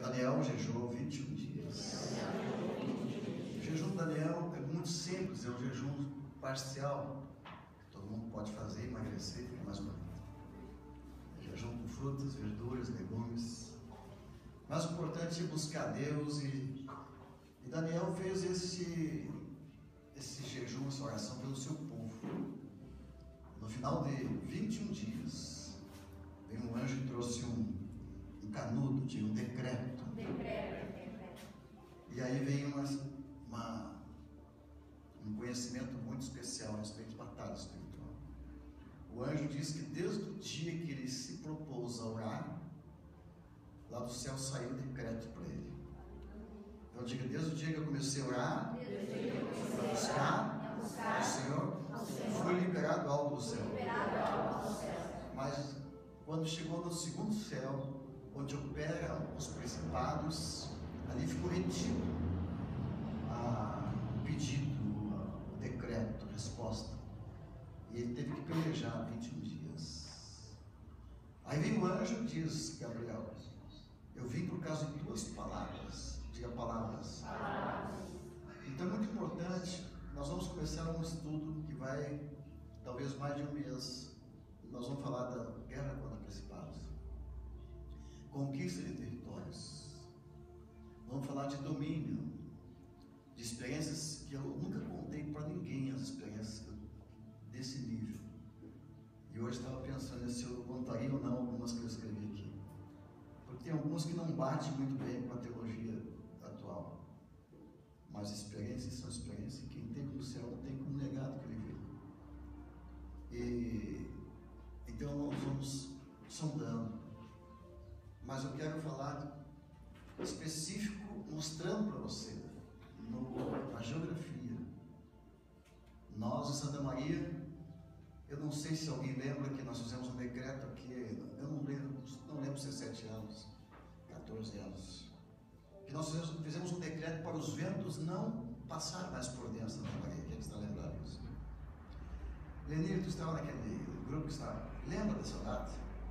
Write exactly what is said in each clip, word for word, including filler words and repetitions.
Daniel jejuou vinte e um dias. O jejum de Daniel é muito simples, é um jejum parcial. Todo mundo pode fazer, emagrecer, fica mais bonito. É jejum com frutas, verduras, legumes. Mas o importante é buscar Deus e, e Daniel fez esse, esse jejum, essa oração pelo seu povo. No final de vinte e um dias, veio um anjo e trouxe um, um canudo, de um decreto. Um decreto, decreto. E aí vem uma, uma, um conhecimento muito especial a respeito de batalha espiritual. O anjo diz que desde o dia que ele se propôs a orar, lá do céu saiu um decreto para ele. Então diga, desde o dia que eu comecei a orar, a buscar o Senhor, fui liberado algo do céu. Mas quando chegou no segundo céu, onde operam os principados, ali ficou retido a, o pedido, a, o decreto, a resposta. E ele teve que pelejar vinte e um dias. Aí vem o anjo e diz, Gabriel, eu vim por causa de duas palavras. Diga palavras. Então é muito importante. Nós vamos começar um estudo que vai, talvez mais de um mês. Nós vamos falar da guerra contra principados, conquista de territórios. Vamos falar de domínio, de experiências que eu nunca contei para ninguém, as experiências desse nível. E hoje estava pensando se eu contaria ou não algumas que eu escrevi aqui. Porque tem alguns que não batem muito bem com a teologia atual. Mas experiências são experiências, quem tem como céu não tem como negar do que ele viu. E então nós vamos sondando. Mas eu quero falar específico, mostrando para você no, na geografia. Nós em Santa Maria, eu não sei se alguém lembra que nós fizemos um decreto aqui, eu não lembro, não lembro se é sete anos, quatorze anos, que nós fizemos, fizemos um decreto para os ventos não passar mais por dentro de Santa Maria. Quem está lembrado disso? Lenir, tu estava naquele grupo que estava, lembra dessa data?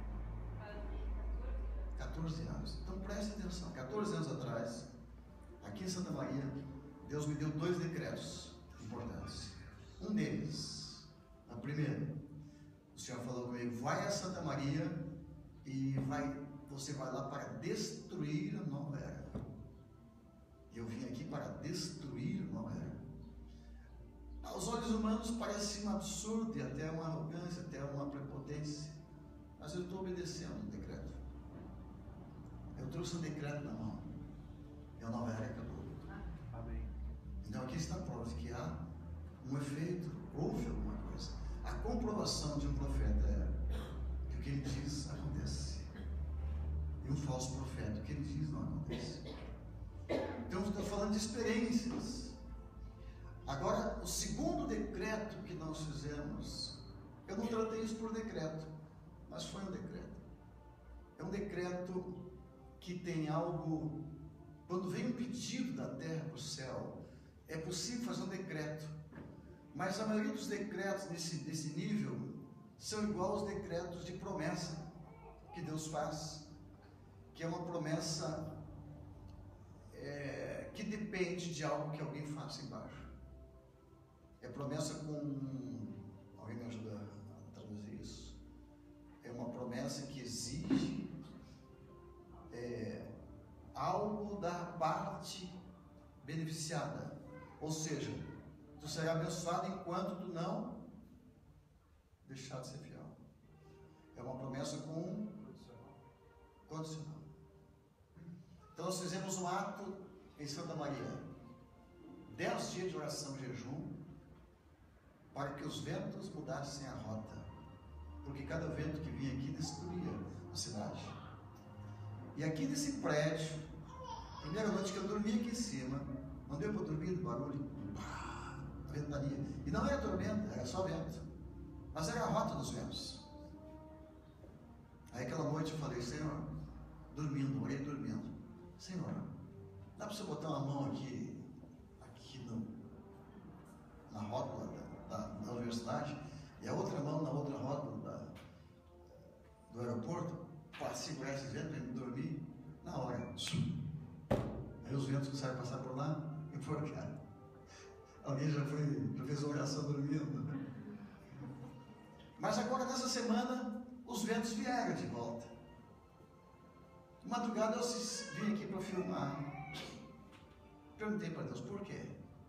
quatorze anos. Então preste atenção, quatorze anos atrás, aqui em Santa Maria, Deus me deu dois decretos importantes. Um deles, a primeira, o Senhor falou comigo, vai a Santa Maria e vai, você vai lá para destruir a nova era. E eu vim aqui para destruir a nova era. Aos olhos humanos parece um absurdo e até uma arrogância, até uma prepotência, mas eu estou obedecendo o decreto. Eu trouxe um decreto na mão e a nova era acabou. Amém. Então aqui está a prova de que há um efeito, houve alguma coisa. A comprovação de um profeta é que o que ele diz acontece. E um falso profeta, o que ele diz não acontece. Então estou falando de experiências. Agora, o segundo decreto que nós fizemos, eu não tratei isso por decreto, mas foi um decreto. É um decreto que tem algo, quando vem um pedido da terra para o céu, é possível fazer um decreto. Mas a maioria dos decretos desse, desse nível são igual aos decretos de promessa que Deus faz, que é uma promessa é, que depende de algo que alguém faça embaixo. É promessa com... Alguém me ajuda a traduzir isso? É uma promessa que exige é, algo da parte beneficiada. Ou seja, tu será abençoado enquanto tu não deixar de ser fiel. É uma promessa com condicional. Então nós fizemos um ato em Santa Maria, dez dias de oração e jejum, para que os ventos mudassem a rota, porque cada vento que vinha aqui destruía a cidade. E aqui nesse prédio, primeira noite que eu dormi aqui em cima, não deu para dormir do barulho, pá, a ventania. E não era tormenta, era só vento, mas era a rota dos ventos. Aí aquela noite eu falei, Senhor, dormindo, orei dormindo, Senhor, dá para você botar uma mão aqui, aqui no, na rótula da, da, da universidade, e a outra mão na outra rótula da, do aeroporto, para segurar esse vento, para ele dormir, na hora, viu os ventos que saem passar por lá? Enforcaram. Alguém já, foi, já fez uma oração dormindo? Mas agora, nessa semana, os ventos vieram de volta. De madrugada eu vim aqui para filmar. Perguntei para Deus, por quê?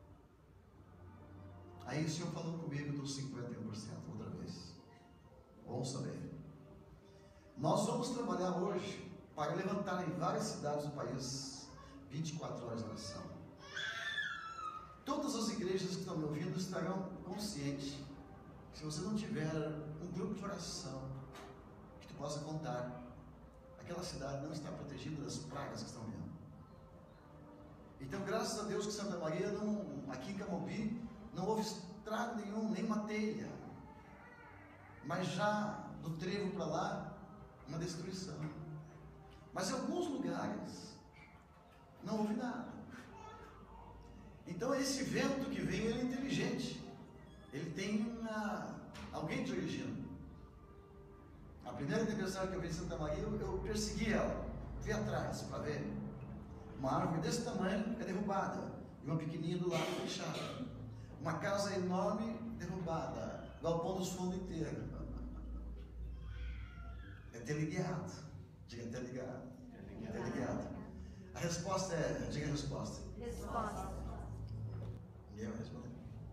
Aí o Senhor falou comigo dos cinquenta e um por cento outra vez. Ouça bem. Nós vamos trabalhar hoje para levantar em várias cidades do país vinte e quatro horas de oração. Todas as igrejas que estão me ouvindo estarão conscientes. Se você não tiver um grupo de oração que tu possa contar, aquela cidade não está protegida das pragas que estão vindo. Então, graças a Deus que Santa Maria, não, aqui em Camobi, não houve estrago nenhum, nem uma telha. Mas já do trevo para lá, uma destruição. Mas em alguns lugares, não houve nada. Então, esse vento que vem, ele é inteligente. Ele tem uma, alguém dirigindo. A primeira tempestade que eu vi em Santa Maria, eu, eu persegui ela, fui atrás para ver. Uma árvore desse tamanho é derrubada, e uma pequenininha do lado fechada. Uma casa enorme derrubada, galpão dos fundos inteiro. É teleguiado. Diga teleguiado. Teleguiado. A resposta é, diga a resposta. Resposta. Ninguém vai responder.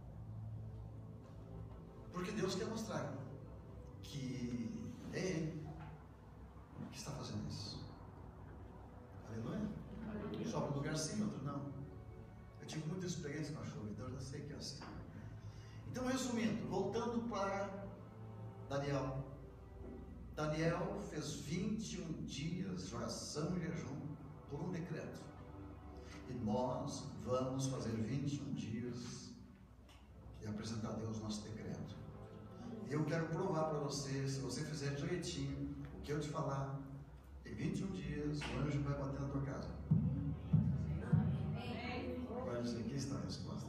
Porque Deus quer mostrar que é Ele que está fazendo isso. Aleluia? Sobe um lugar sim, outro não. Eu tive muita experiência com a chuva, então eu já sei que é assim. Então, resumindo, voltando para Daniel. Daniel fez vinte e um dias de oração e jejum por um decreto. E nós vamos fazer vinte e um dias e apresentar a Deus nosso decreto. E eu quero provar para você, se você fizer direitinho o que eu te falar, em vinte e um dias o anjo vai bater na tua casa. Vai dizer, aqui está a resposta.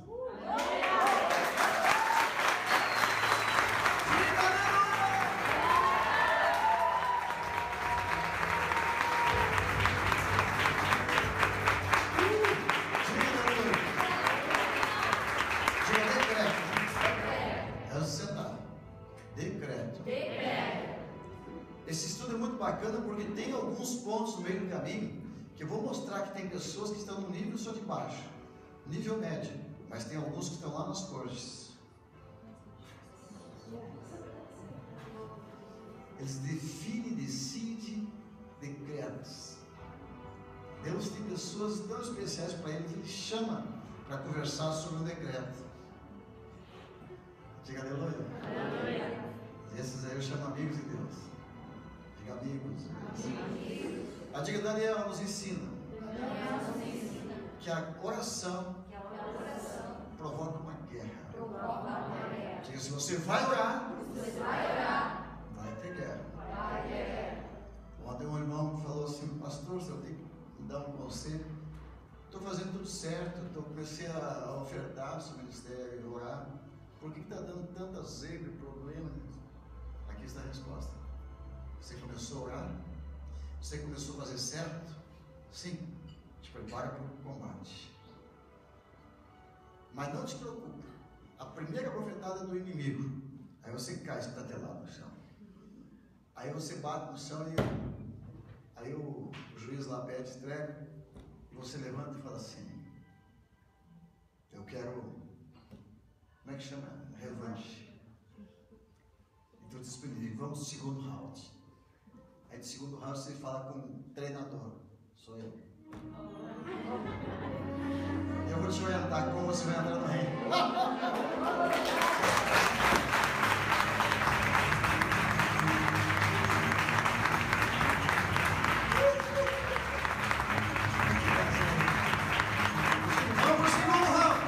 Porque tem alguns pontos no meio do caminho que eu vou mostrar que tem pessoas que estão no nível só de baixo, nível médio, mas tem alguns que estão lá nas cortes. Eles definem, decidem decretos. Deus tem pessoas tão especiais para ele que ele chama para conversar sobre um decreto. Diga aleluia. Aleluia. Esses aí eu chamo amigos de Deus. Diga amigos. Amigos. A diga Daniel nos ensina, Daniel nos ensina que a oração, que a oração provoca uma guerra. Provoca uma guerra. Diga, se você vai orar, você vai orar, vai ter guerra. Vai ter guerra. Ontem um irmão falou assim, pastor, se eu tenho que me dar um conselho, estou fazendo tudo certo, tô, comecei a ofertar no seu ministério, orar, por que está dando tanta zebra e problema? Aqui está a resposta. Você começou a orar? Você começou a fazer certo? Sim, te prepara para o combate. Mas não te preocupe. A primeira bofetada do inimigo, aí você cai estatelado no chão. Aí você bate no chão e aí o, o juiz lá pede entrega e você levanta e fala assim, eu quero, como é que chama? Revanche. Então diz para ele, vamos ao segundo round. Aí no segundo round você fala com o treinador, sou eu. Eu vou te orientar como você vai entrar no reino. Vamos para o segundo round.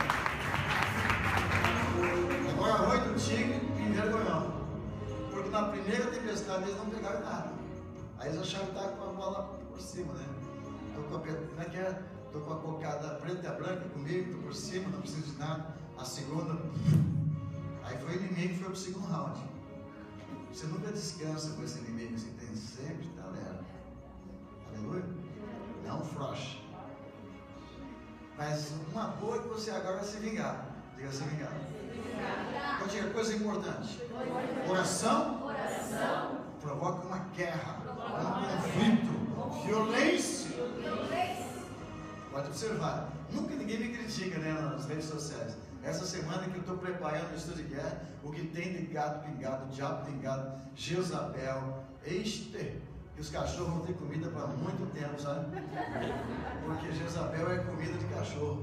Agora a noite do tigre me envergonhou. Porque na primeira tempestade eles não pegaram nada. Aí eles acharam que estava com a bola por cima, né? Tô com a, como é que é? Tô com a cocada preta e branca comigo, tô por cima, não preciso de nada. A segunda, aí foi o inimigo que foi pro segundo round. Você nunca descansa com esse inimigo, você tem sempre talento. Aleluia? Não frouxa. Mas uma boa é que você agora vai se vingar. Diga se vingar. Então diga coisa importante. Oração, Oração. provoca uma guerra, um conflito, violência. Pode observar. Nunca ninguém me critica, né, nas redes sociais. Essa semana que eu estou preparando o estudo de guerra, o que tem de gato pingado, diabo pingado, Jezabel, este, que os cachorros vão ter comida para muito tempo, sabe? Porque Jezabel é comida de cachorro.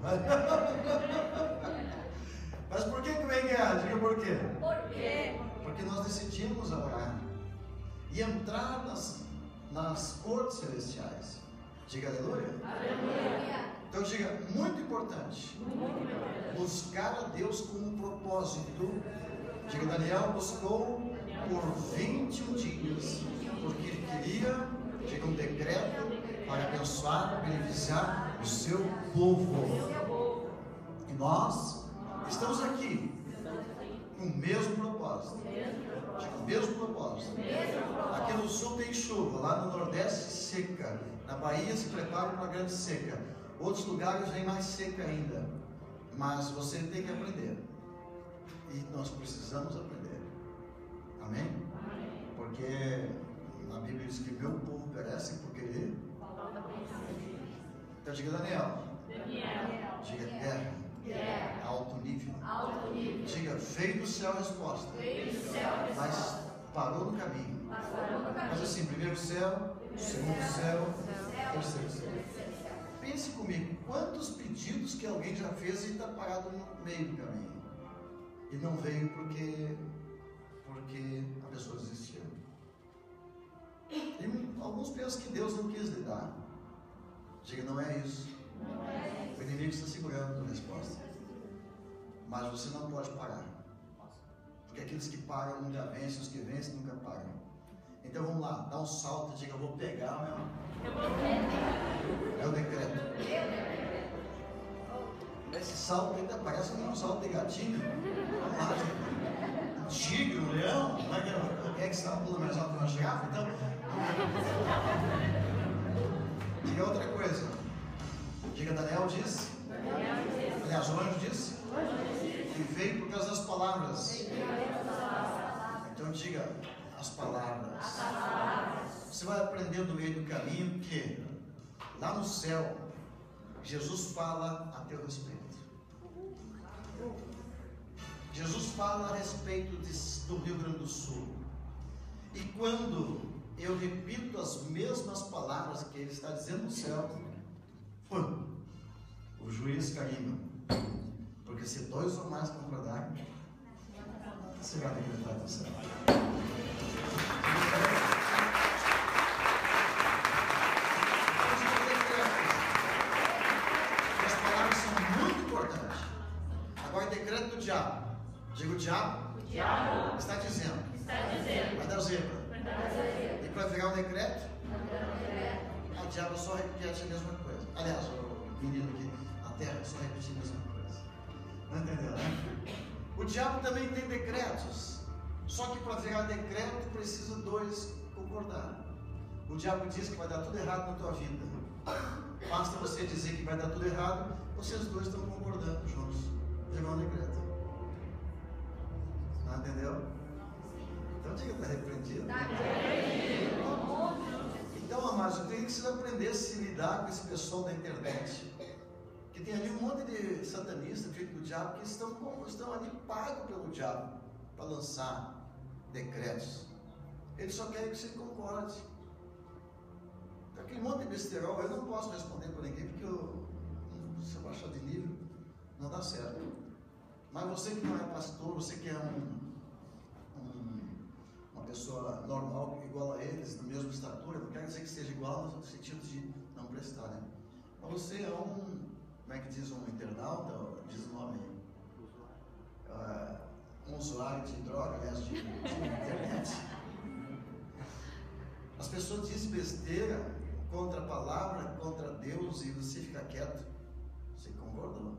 Mas por que que vem guerra? Diga por quê? Por quê? Porque nós decidimos orar e entrar nas, nas cortes celestiais. Diga aleluia. Aleluia. Então diga, muito importante, muito importante, buscar a Deus com um propósito. Diga, Daniel buscou por vinte e um dias, porque ele queria, diga, um decreto para abençoar, beneficiar o seu povo. E nós estamos aqui com o mesmo propósito. Diga, o mesmo propósito. Aqui no sul tem chuva, lá no nordeste seca, na Bahia se prepara para uma grande seca. Outros lugares vem mais seca ainda, mas você tem que aprender, e nós precisamos aprender, amém? Amém. Porque na Bíblia diz que meu povo perece por querer. Então diga Daniel, Daniel. Diga guerra, guerra. Alto nível. Alto nível, diga veio do céu a resposta, veio do céu a resposta. Mas parou no caminho, mas, parou no caminho. Mas assim, primeiro céu, segundo céu, terceiro céu. Pense comigo, quantos pedidos que alguém já fez e está parado no meio do caminho e não veio porque porque a pessoa desistiu. E alguns pensam que Deus não quis lhe dar. Diga, não é isso. Não é. O inimigo está segurando a resposta, mas você não pode parar, porque aqueles que param nunca vencem, os que vencem nunca param. Então vamos lá, dá um salto e diga, eu vou pegar, meu. É o decreto. Esse salto ainda parece um salto de gatinho. Um tigre, um leão. Quem é que está pulando mais alto que uma girafa? Então, diga outra coisa. Diga, Daniel disse. Aliás, o anjo disse. Que veio por causa das palavras. Então diga as palavras. Você vai aprender no meio do caminho que lá no céu Jesus fala a teu respeito. Jesus fala a respeito de, do Rio Grande do Sul. E quando eu repito as mesmas palavras que ele está dizendo no céu, pum, o juiz carimba. Porque se dois ou mais concordarem, você vai decretar do céu. As palavras são muito importantes. Agora, decreto do diabo. Diga o diabo. O diabo está dizendo. Está dizendo. Vai dar zebra. Vai dar zebra. E para virar um decreto, o diabo só repete a mesma coisa. Aliás, o menino aqui, a terra só repete a mesma coisa. Não entendeu, né? O diabo também tem decretos. Só que para virar decreto precisa dois concordar. O diabo diz que vai dar tudo errado na tua vida. Basta você dizer que vai dar tudo errado, vocês dois estão concordando juntos. Virou um decreto. Não entendeu? Então diga, está repreendido. Então, amados, eu tenho que se aprender a se lidar com esse pessoal da internet. Que tem ali um monte de satanistas, filho do diabo, que estão, estão ali pagos pelo diabo para lançar decretos. Eles só querem que você concorde. Aquele monte de besterol, eu não posso responder para ninguém, porque eu, se eu baixar de nível, não dá certo. Mas você que não é pastor, você que é um, um, uma pessoa normal, igual a eles, da mesma estatura, não quer dizer que seja igual no sentido de não prestar, né? Mas você é um, como é que diz um internauta, diz o nome aí? Uh, um usuário de droga, aliás, de, de internet. As pessoas dizem besteira contra a palavra, contra Deus, e você fica quieto. Você concordou?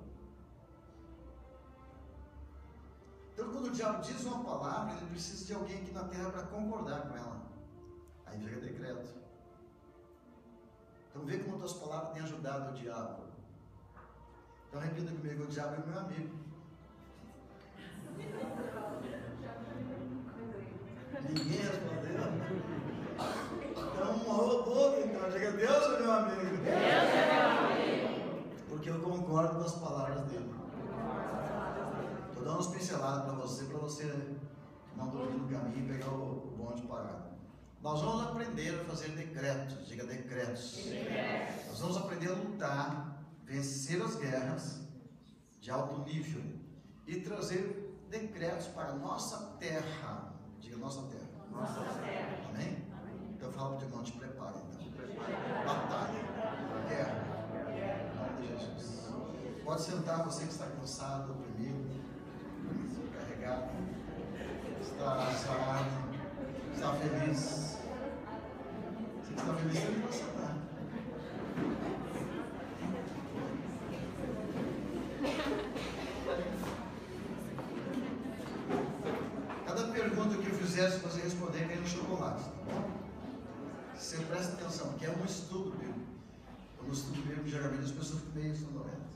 Então, quando o diabo diz uma palavra, ele precisa de alguém aqui na terra para concordar com ela. Aí vira decreto. Então, vê como as tuas palavras têm ajudado o diabo. Então repita comigo: o diabo é meu amigo. Ninguém respondeu. Então, um outro, então, diga: Deus é meu amigo. Deus é meu amigo. Porque eu concordo com as palavras dele. Estou dando umas pinceladas para você, para você não dormir no caminho e pegar o, o bonde parado. Nós vamos aprender a fazer decretos, diga decretos. decretos. Nós vamos aprender a lutar, vencer as guerras de alto nível e trazer decretos para a nossa terra. Diga nossa terra. Nossa terra. Amém? Amém. Então fala para o irmão: te prepare então. Batalha, guerra, em nome de Jesus. Pode sentar, você que está cansado, oprimido, carregado, está sarado, está feliz. Você que está feliz, você pode sentar. Cada pergunta que eu fizer, se você responder, ganha um chocolate, tá bom? Você presta atenção, que é um estudo bíblico. No estudo bíblico, geralmente as pessoas ficam meio sonolentas.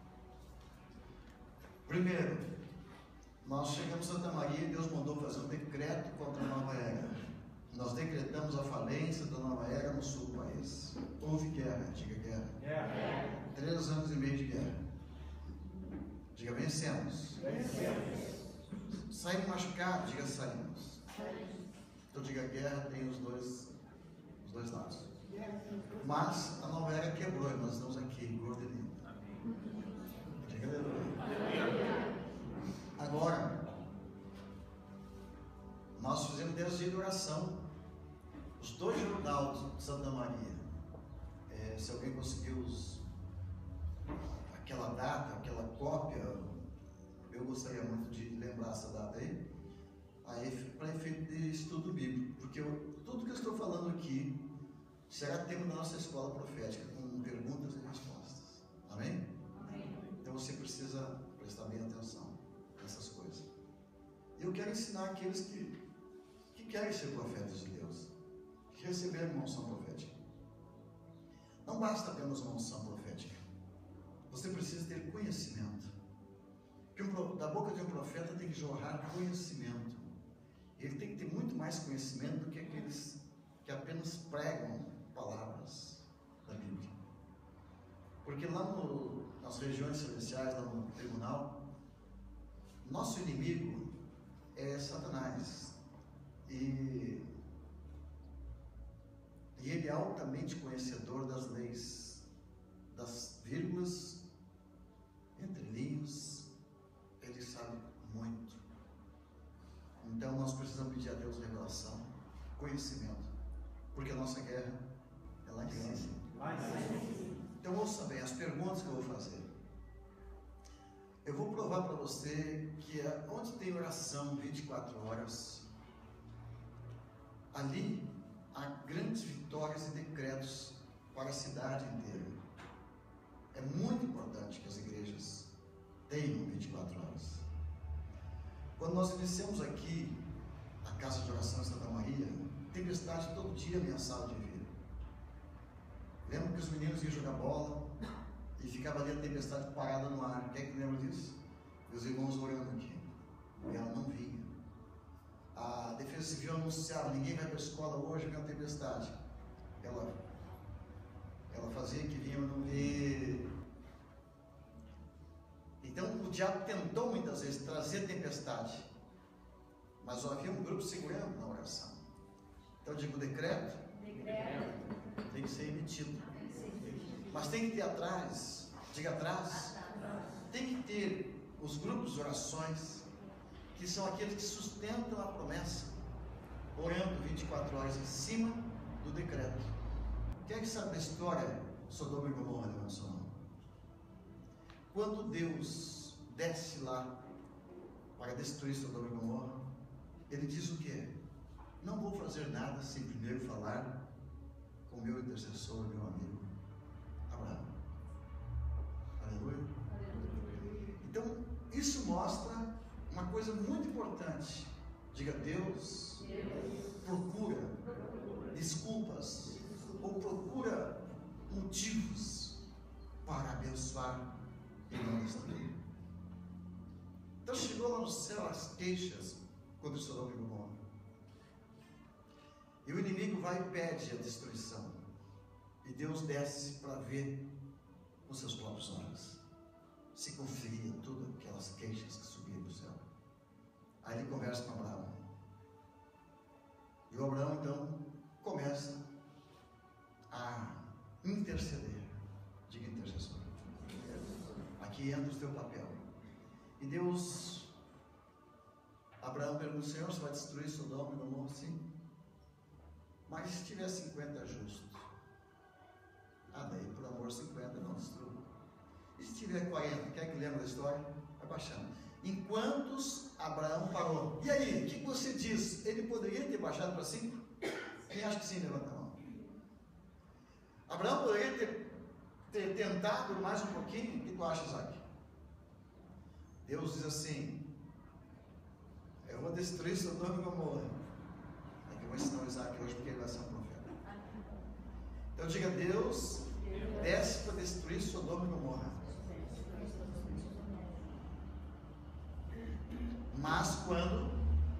Primeiro, nós chegamos em Santa Maria e Deus mandou fazer um decreto contra a nova era. Nós decretamos a falência da nova era no sul do país. Houve guerra, diga guerra. guerra. Três anos e meio de guerra. Diga vencemos. Vencemos. Saímos machucados, diga saímos. Então diga guerra, tem os dois, os dois lados. Mas a nova era quebrou e nós estamos aqui, gordo e lindo. Diga aleluia. Agora, nós fizemos dez dias de oração. Os dois jornais de Santa Maria. É, se alguém conseguiu os, aquela data, aquela cópia, eu gostaria muito de lembrar essa data aí. Aí, para efeito de estudo bíblico, porque eu, tudo que eu estou falando aqui será tema da nossa escola profética, com perguntas e respostas. Amém? Amém. Então você precisa prestar bem atenção nessas coisas. Eu quero ensinar aqueles que, que querem ser profetas de Deus, que receberam uma unção profética. Não basta apenas uma unção profética. Você precisa ter conhecimento. Porque um, da boca de um profeta tem que jorrar conhecimento. Ele tem que ter muito mais conhecimento do que aqueles que apenas pregam palavras da Bíblia. Porque lá no, nas regiões celestiais, lá no tribunal, nosso inimigo é Satanás. E, e ele é altamente conhecedor das leis, das vírgulas, entre linhas, ele sabe muito. Então nós precisamos pedir a Deus revelação, conhecimento, porque a nossa guerra é lá em cima. Então ouça bem as perguntas que eu vou fazer. Eu vou provar para você que onde tem oração vinte e quatro horas, ali há grandes vitórias e decretos para a cidade inteira. É muito importante que as igrejas tenham vinte e quatro horas. Quando nós iniciamos aqui a casa de oração em Santa Maria, tempestade todo dia ameaçava de vir. Lembra que os meninos iam jogar bola e ficava ali a tempestade parada no ar? Quem é que lembra disso? Meus irmãos orando aqui. E ela não vinha. A Defesa Civil anunciava: ninguém vai para a escola hoje, vem uma tempestade. Ela, ela fazia que vinha, não vir. Então o diabo tentou muitas vezes trazer tempestade, mas havia um grupo segurando na oração. Então eu digo: decreto, decreto. Tem que ser emitido, mas tem que ter atrás, diga atrás, tem que ter os grupos de orações, que são aqueles que sustentam a promessa, orando vinte e quatro horas em cima do decreto. Quem é que sabe da história de Sodoma e Gomorra, levanta sua mão? Quando Deus desce lá para destruir Sodoma e Gomorra, ele diz o quê? Não vou fazer nada sem primeiro falar com o meu intercessor, meu amigo Abraão. Aleluia. Então, isso mostra uma coisa muito importante. Diga: Deus, Deus. procura desculpas ou procura motivos para abençoar e não destruir. Então chegou lá no céu as queixas contra Sodoma e Gomorra. E o inimigo vai e pede a destruição. E Deus desce para ver com seus próprios olhos. Se conferia todas aquelas queixas que subiam do céu. Aí ele conversa com Abraão. E o Abraão então começa a interceder. Diga intercessor. Aqui entra o teu papel. E Deus, Abraão pergunta: Senhor, você vai destruir Sodoma e Gomorra? Sim. Mas se tiver cinquenta justos, ah, daí por amor cinquenta não destrua. E se tiver quarenta, quer que lembra da história? Vai baixando. Em quantos Abraão parou? E aí, o que você diz? Ele poderia ter baixado para cinco? Quem acha que sim, levanta a mão. Abraão poderia ter, ter tentado mais um pouquinho? O que tu acha, Isaac? Deus diz assim: eu vou destruir Sodoma e Gomorra. É que eu vou ensinar o Isaac hoje, porque ele vai ser um profeta. Então diga: Deus desce para destruir Sodoma e Gomorra. Mas quando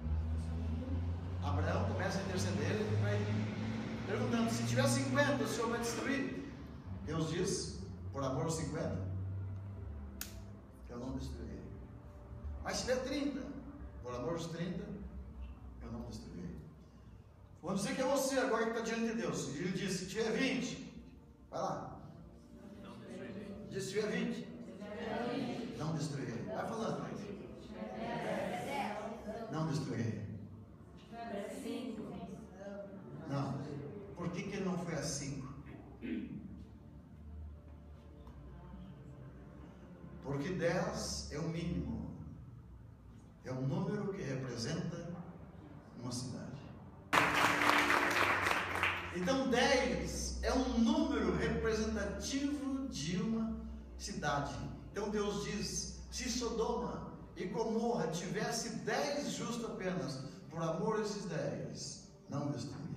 Abraão começa a interceder, ele vai perguntando: se tiver cinquenta, o Senhor vai destruir? Deus diz: por amor aos cinquenta, eu não destruirei. Mas se tiver trinta, por amor aos trinta, eu não destruirei. Vamos dizer que é você agora que está diante de Deus. E ele diz: se tiver vinte, vai lá. Não destruirei. Diz: se tiver vinte, não destruirei. Vai falando, mas não destruirei. Não. Por que que ele não foi a cinco? Porque dez é o mínimo. É um número que representa uma cidade. Então dez é um número representativo de uma cidade. Então Deus diz: se Sodoma e Gomorra tivesse dez justos apenas, por amor a esses dez, não destruiria.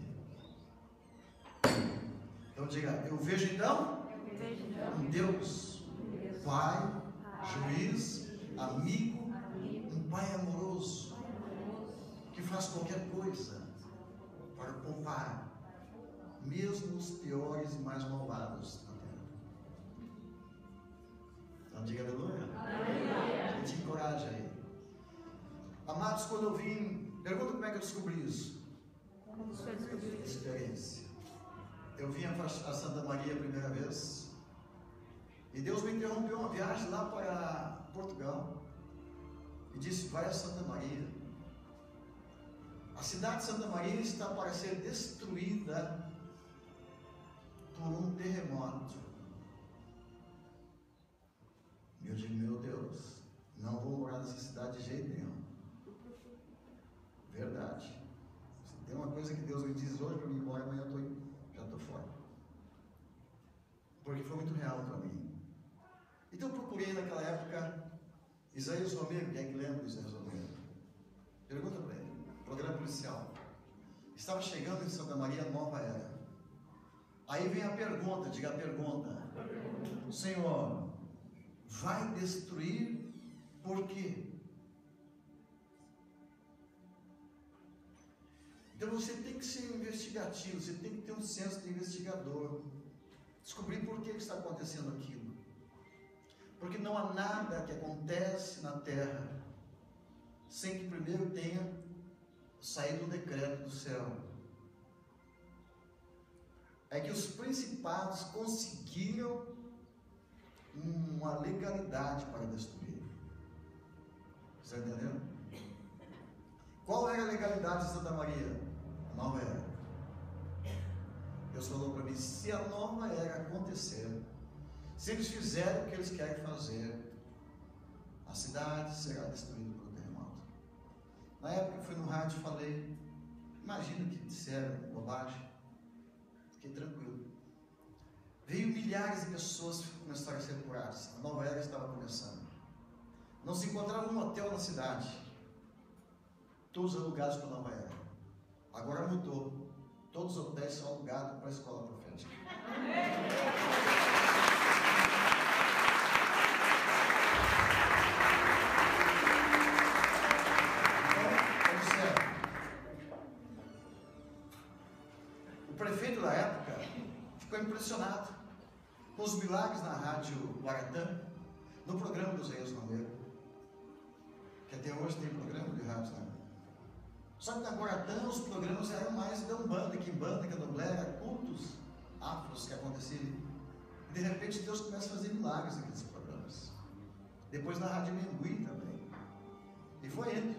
Então diga: eu vejo então um Deus, Pai, juiz, amigo, um Pai amoroso, que faz qualquer coisa para poupar mesmo os piores e mais malvados na terra. Então diga aleluia. A gente encoraja aí. Amados, quando eu vim, pergunta como é que eu descobri isso. Experiência. Eu vim a Santa Maria a primeira vez e Deus me interrompeu uma viagem lá para Portugal e disse: vai a Santa Maria. A cidade de Santa Maria está para ser destruída por um terremoto. E eu digo: meu Deus, não vou morar nessa cidade de jeito nenhum. Verdade. Se tem uma coisa que Deus me diz hoje para mim ir embora, amanhã eu tô, já estou fora. Porque foi muito real para mim. Então eu procurei naquela época Isaías Romero. Quem é que lembra de Isaías Romero? Pergunta para ele. Programa policial. Estava chegando em Santa Maria, nova era. Aí vem a pergunta, diga a pergunta: Senhor, vai destruir por quê? Então você tem que ser investigativo, você tem que ter um senso de investigador, descobrir por que está acontecendo aquilo. Porque não há nada que acontece na terra sem que primeiro tenha saído um decreto do céu. É que os principados conseguiram uma legalidade para destruir. Você está entendendo? Qual era a legalidade de Santa Maria? A nova era. Deus falou para mim: se a nova era acontecer, se eles fizerem o que eles querem fazer, a cidade será destruída por um terremoto. Na época eu fui no rádio e falei: imagina que disseram bobagem. Fiquei tranquilo. Veio milhares de pessoas que começaram a ser curadas. A nova era estava começando. Não se encontrava um hotel na cidade. Todos alugados para a nova era. Agora mudou. Todos os hotéis são alugados para a escola profética. milagres na rádio Guaratã, no programa do Isaías Nogueira, que até hoje tem programa de rádio, né? Só que na Guaratã os programas eram mais da Umbanda, Quimbanda, Candomblé, eram cultos afros que aconteciam. E de repente Deus começa a fazer milagres naqueles programas. Depois na Rádio Mengui também. E foi indo.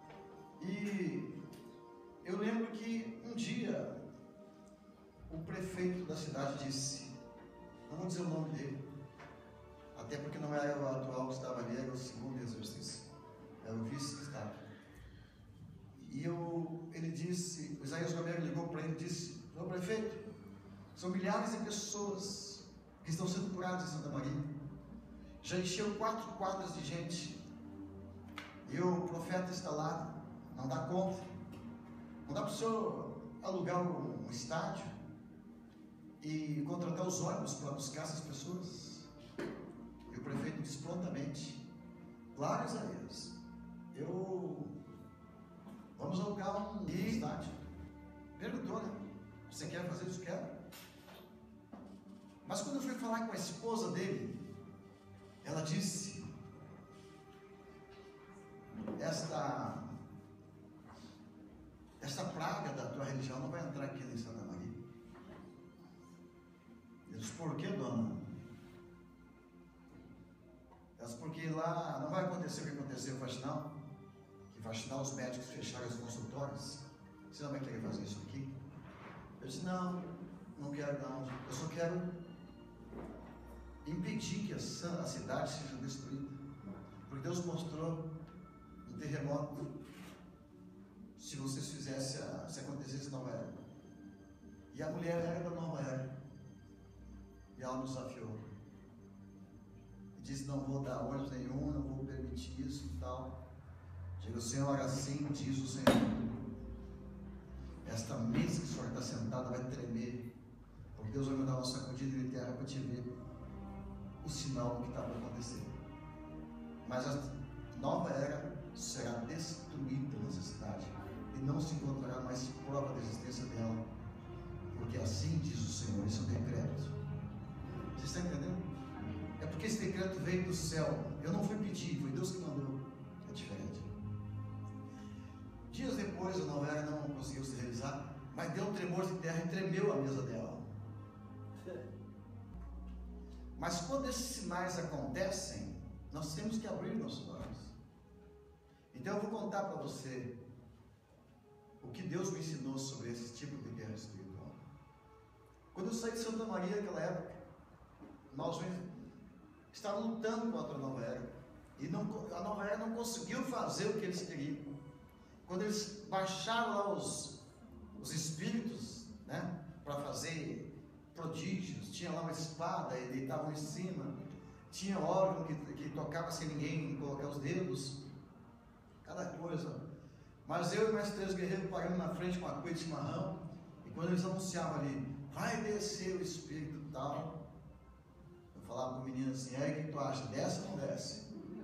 E eu lembro que um dia o prefeito da cidade disse, não vou dizer o nome dele, até porque não era o atual que estava ali, era o segundo exercício, era o vice que estava. E eu, ele disse, o Isaías Romero ligou para ele e disse, ô prefeito, são milhares de pessoas que estão sendo curadas em Santa Maria, já encheu quatro quadras de gente, e o profeta está lá, não dá conta, não dá para o senhor alugar um, um estádio e contratar os ônibus para buscar essas pessoas? E o prefeito disse prontamente, claro, Isaías, eu vamos alugar um e... estádio. Perguntou, né? Você quer fazer isso? Quero. Mas quando eu fui falar com a esposa dele, ela disse, esta esta praga da tua religião não vai entrar aqui em Santa Maria. Eu disse, por que, dona? Ela disse, porque lá não vai acontecer o que aconteceu em Faxinal, que Faxinal os médicos fecharam os consultórios. Você não vai querer fazer isso aqui? Eu disse, não, não quero não. Eu só quero impedir que a cidade seja destruída. Porque Deus mostrou no terremoto, se vocês fizessem, se acontecesse Nova Era. E a mulher era da Nova Era. E ela nos desafiou. E disse, não vou dar ônibus nenhum, não vou permitir isso e tal. Digo, Senhor, assim diz o Senhor. Esta mesa que o Senhor está sentada vai tremer. Porque Deus vai me dar uma sacudida de terra para te ver o sinal do que está para acontecer. Mas a nova era será destruída nessa cidade e não se encontrará mais prova da existência dela, porque assim diz o Senhor. Esse é o decreto. Você está entendendo? É porque esse decreto veio do céu. Eu não fui pedir, foi Deus que mandou. É diferente. Dias depois a nova era não conseguiu se realizar, mas deu um tremor de terra e tremeu a mesa dela. Mas quando esses sinais acontecem, nós temos que abrir nossos olhos. Então eu vou contar para você o que Deus me ensinou sobre esse tipo de guerra espiritual. Quando eu saí de Santa Maria naquela época, nós estávamos lutando contra a nova era. E não, a nova era não conseguiu fazer o que eles queriam. Quando eles baixaram lá os, os espíritos, né, para fazer prodígios, tinha lá uma espada e deitavam em cima, tinha órgão que, que tocava sem ninguém colocar os dedos, cada coisa. Mas eu e mais três guerreiros paramos na frente com a cuia de chimarrão, e quando eles anunciavam ali, vai descer o espírito tal, eu falava para o menino assim, aí o que tu acha, desce ou não desce?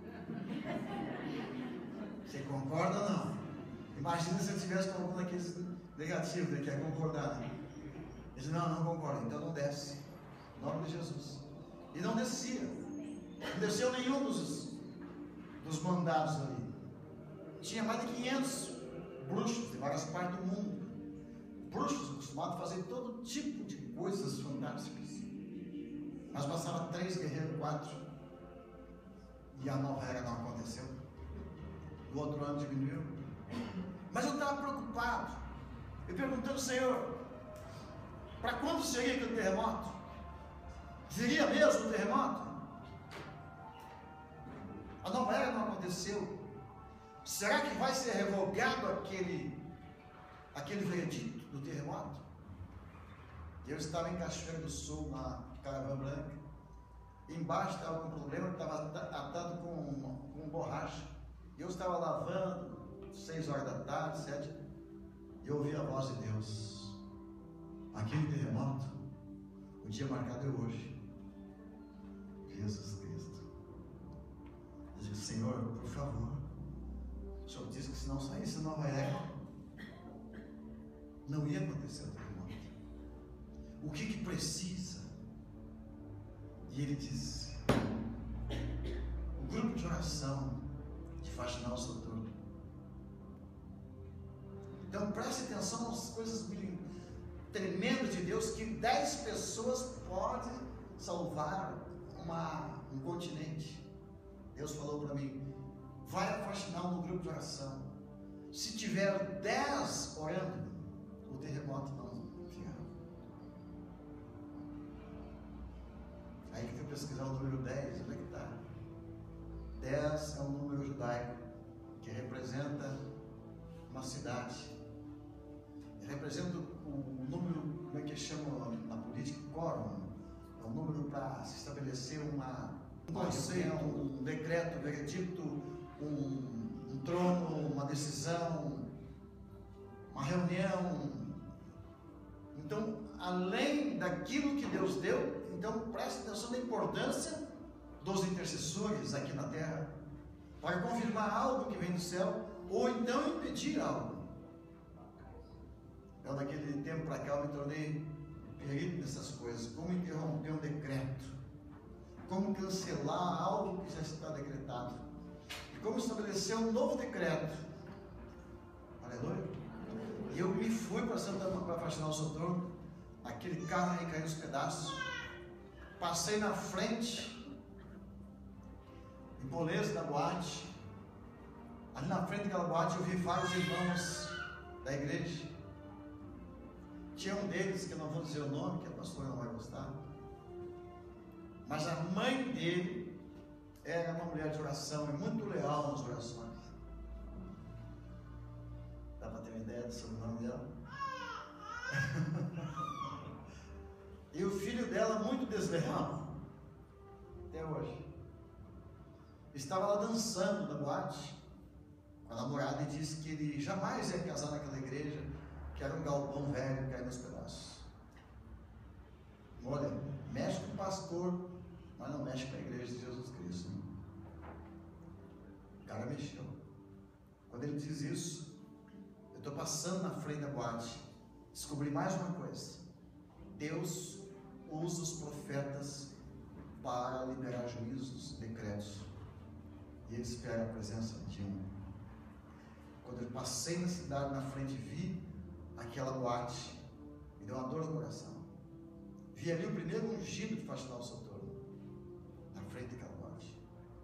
Você concorda ou não? Imagina se eu tivesse com algum daqueles negativos, né, que é concordar. Ele disse, não, não concordo, então não desce. Em nome de Jesus. E não descia. Não desceu nenhum dos, dos mandados ali. Tinha mais de quinhentos bruxos de várias partes do mundo. Bruxos acostumados a fazer todo tipo de coisas fantásticas. Mas passava três guerreiros, quatro. E a nova era não aconteceu. No outro ano diminuiu. Mas eu estava preocupado. Eu perguntando ao Senhor, para quando seria aquele terremoto? Seria mesmo o terremoto? A nova era não aconteceu. Será que vai ser revogado aquele, aquele veredito do terremoto? Eu estava em Cachoeira do Sul, na Caravana Branca. Embaixo estava com um problema que estava atado com, com borracha. E eu estava lavando, seis horas da tarde, sete, e eu ouvi a voz de Deus. Aquele terremoto, o dia marcado é hoje. Jesus Cristo. Eu disse, Senhor, por favor, o Senhor disse que se não saísse nova era, não ia acontecer o terremoto. O que que precisa? E ele disse: o grupo de oração de Faxinal Soturno. Então preste atenção nas coisas tremendas de Deus, que dez pessoas podem salvar uma, um continente. Deus falou para mim: vai a Faxinal no grupo de oração. Se tiver dez orando, o terremoto não virá. Aí que eu pesquisar o número dez, onde é que está? dez é um número judaico que representa uma cidade. Representa o número, como é que chama na política? Quórum. É um número para se estabelecer uma, um conceito, um decreto, um veredicto, um, um trono, uma decisão, uma reunião. Então, além daquilo que Deus deu, então preste atenção na importância dos intercessores aqui na terra, para confirmar algo que vem do céu, ou então impedir algo. Eu, daquele tempo para cá, eu me tornei perito nessas coisas. Como interromper um decreto, como cancelar algo que já está decretado, e como estabelecer um novo decreto. Aleluia. E eu me fui para Santa para Faxinal Soturno, aquele carro aí caiu nos pedaços, passei na frente, em Boleza, da boate. Ali na frente daquela boate eu vi vários irmãos da igreja. Tinha um deles, que eu não vou dizer o nome, que a pastora não vai gostar, mas a mãe dele era uma mulher de oração e muito leal nas orações. Dá para ter uma ideia do sobrenome dela? E o filho dela muito desleal, até hoje. Estava lá dançando na boate com a namorada e disse que ele jamais ia casar naquela igreja, que era um galpão velho caído nos pedaços. Olha, mexe com o pastor, mas não mexe com a igreja de Jesus Cristo. Né? O cara mexeu. Quando ele diz isso, eu estou passando na frente da boate, descobri mais uma coisa: Deus usa os profetas para liberar juízos, decretos, e ele espera a presença de um. Quando eu passei na cidade, na frente, vi aquela boate, me deu uma dor no coração. Vi ali o primeiro ungido de Faxinal Soturno, na frente daquela boate.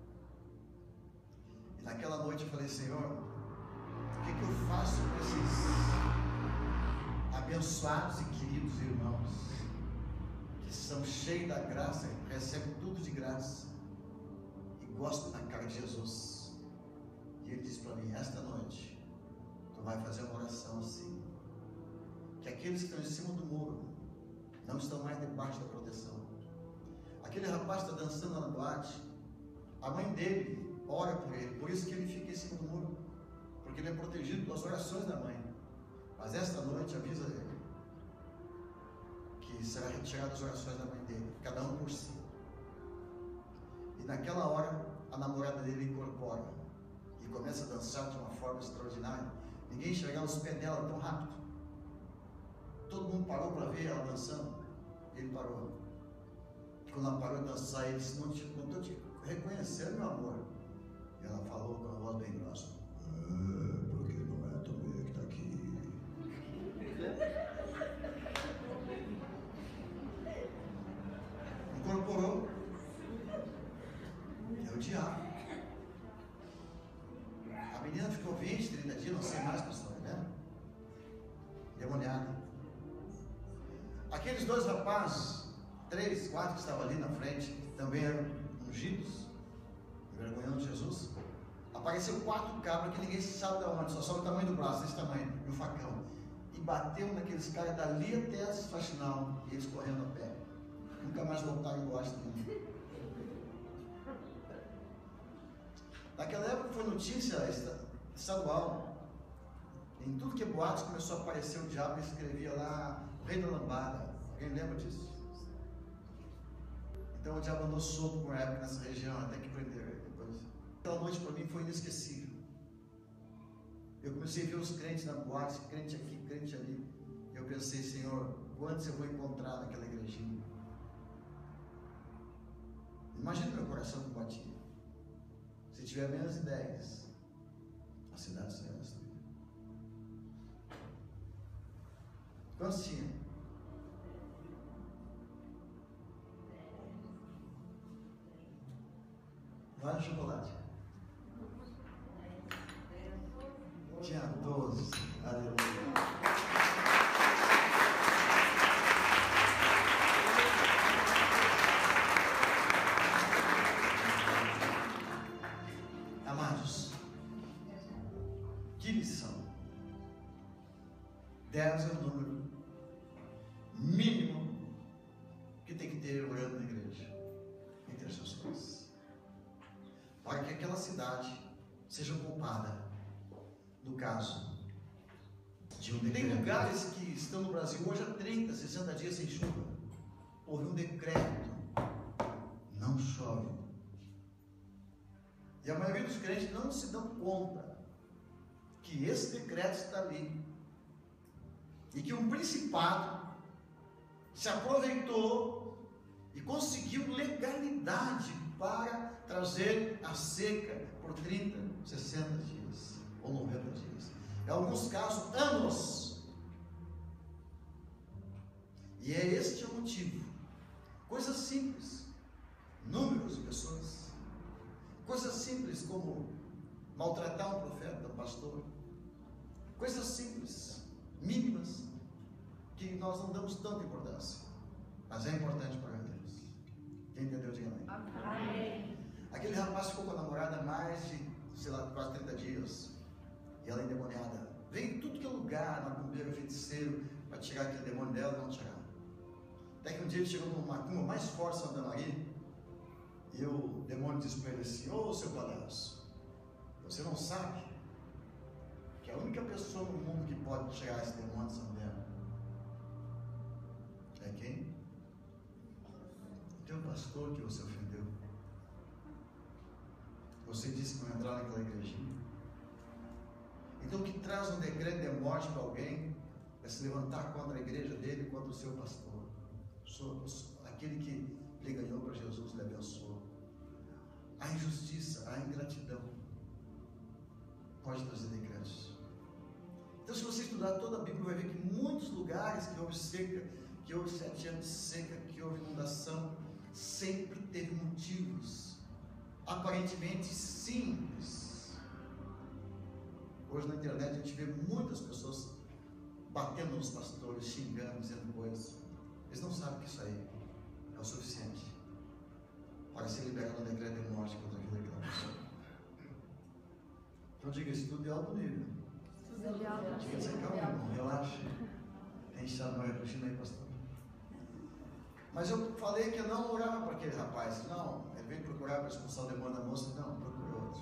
E naquela noite eu falei: Senhor, o que, que eu faço com esses abençoados e queridos irmãos, que são cheios da graça, recebem tudo de graça, e gostam da cara de Jesus? E ele disse para mim: esta noite, tu vai fazer uma oração assim, que aqueles que estão em cima do muro não estão mais debaixo da proteção. Aquele rapaz está dançando na boate, a mãe dele ora por ele, por isso que ele fica em cima do muro, porque ele é protegido pelas orações da mãe. Mas esta noite avisa ele que será retirado as orações da mãe dele, cada um por si. E naquela hora a namorada dele incorpora e começa a dançar de uma forma extraordinária. Ninguém enxergava os pés dela tão rápido. Todo mundo parou para ver ela dançando. Ele parou. E quando ela parou de dançar, ele disse: não estou te reconhecendo, meu amor. E ela falou com uma voz bem grossa: é, porque não é a tua mulher que está aqui. Incorporou. É o diabo. A menina ficou vinte, trinta dias, não sei mais, pastor, né? Demoniada. Aqueles dois rapazes, três, quatro que estavam ali na frente, também eram ungidos, envergonhando Jesus. Apareceu quatro cabras que ninguém sabe de onde, só sabe o tamanho do braço, desse tamanho, e um facão. E bateu naqueles caras dali até as Faxinal, e eles correndo a pé. Nunca mais voltaram embora também. Naquela época foi notícia estadual. Em tudo que é boates começou a aparecer o diabo e escrevia lá: o rei da lambada. Alguém lembra disso? Então o diabo andou solto por época nessa região, até que prenderam ele depois. Aquela noite para mim foi inesquecível. Eu comecei a ver os crentes na boate, crente aqui, crente ali. E eu pensei: Senhor, quantos eu vou encontrar naquela igrejinha? tiver menos de dez, a cidade será destruída. Quantos tinham? Vale o chocolate. Tinha doze. Aleluia. Amados, que lição. dez é o número mínimo que tem que ter orando na igreja, intercessões, para que aquela cidade seja poupada no caso de um decreto. Tem lugares que estão no Brasil hoje há trinta, sessenta dias sem chuva. Houve um decreto, não chove. E a maioria dos crentes não se dão conta que esse decreto está ali. E que um principado se aproveitou e conseguiu legalidade para trazer a seca por trinta, sessenta dias ou noventa dias. Em alguns casos, anos. E é este o motivo. Coisas simples, números de pessoas. Coisas simples como maltratar um profeta, um pastor. Coisas simples, mínimas, que nós não damos tanta importância, mas é importante para Deus. Quem entendeu, diga amém. Amém. Aquele rapaz ficou com a namorada mais de, sei lá, quase trinta dias, e ela endemoniada. Veio em tudo que é lugar, macumbeiro, feiticeiro, para tirar aquele demônio dela e não tirar. Até que um dia ele chegou numa macumba mais forte, Santa Maria, e o demônio disse para ele assim: ô seu palhaço, você não sabe que a única pessoa no mundo que pode tirar esse demônio de São Bento é quem? O teu pastor que você ofendeu. Você disse que não entrar naquela igrejinha. Então o que traz um decreto de morte para alguém é se levantar contra a igreja dele, contra o seu pastor. Aquele que lhe ganhou para Jesus, lhe abençoou. A injustiça, a ingratidão pode trazer decretos. Então, se você estudar toda a Bíblia, vai ver que em muitos lugares que houve seca, que houve sete anos de seca, que houve inundação, sempre teve motivos aparentemente simples. Hoje na internet a gente vê muitas pessoas batendo nos pastores, xingando, dizendo coisas. Eles não sabem que isso aí é o suficiente para ser liberado um decreto de morte contra a vida daquela pessoa. Então diga, isso tudo de alto nível. Diga assim, calma, irmão, relaxa. Tem chave na repuxina aí, pastor. Mas eu falei que eu não orava para aquele rapaz. Não, ele veio procurar para expulsar o demônio da moça. Não, procurou outro.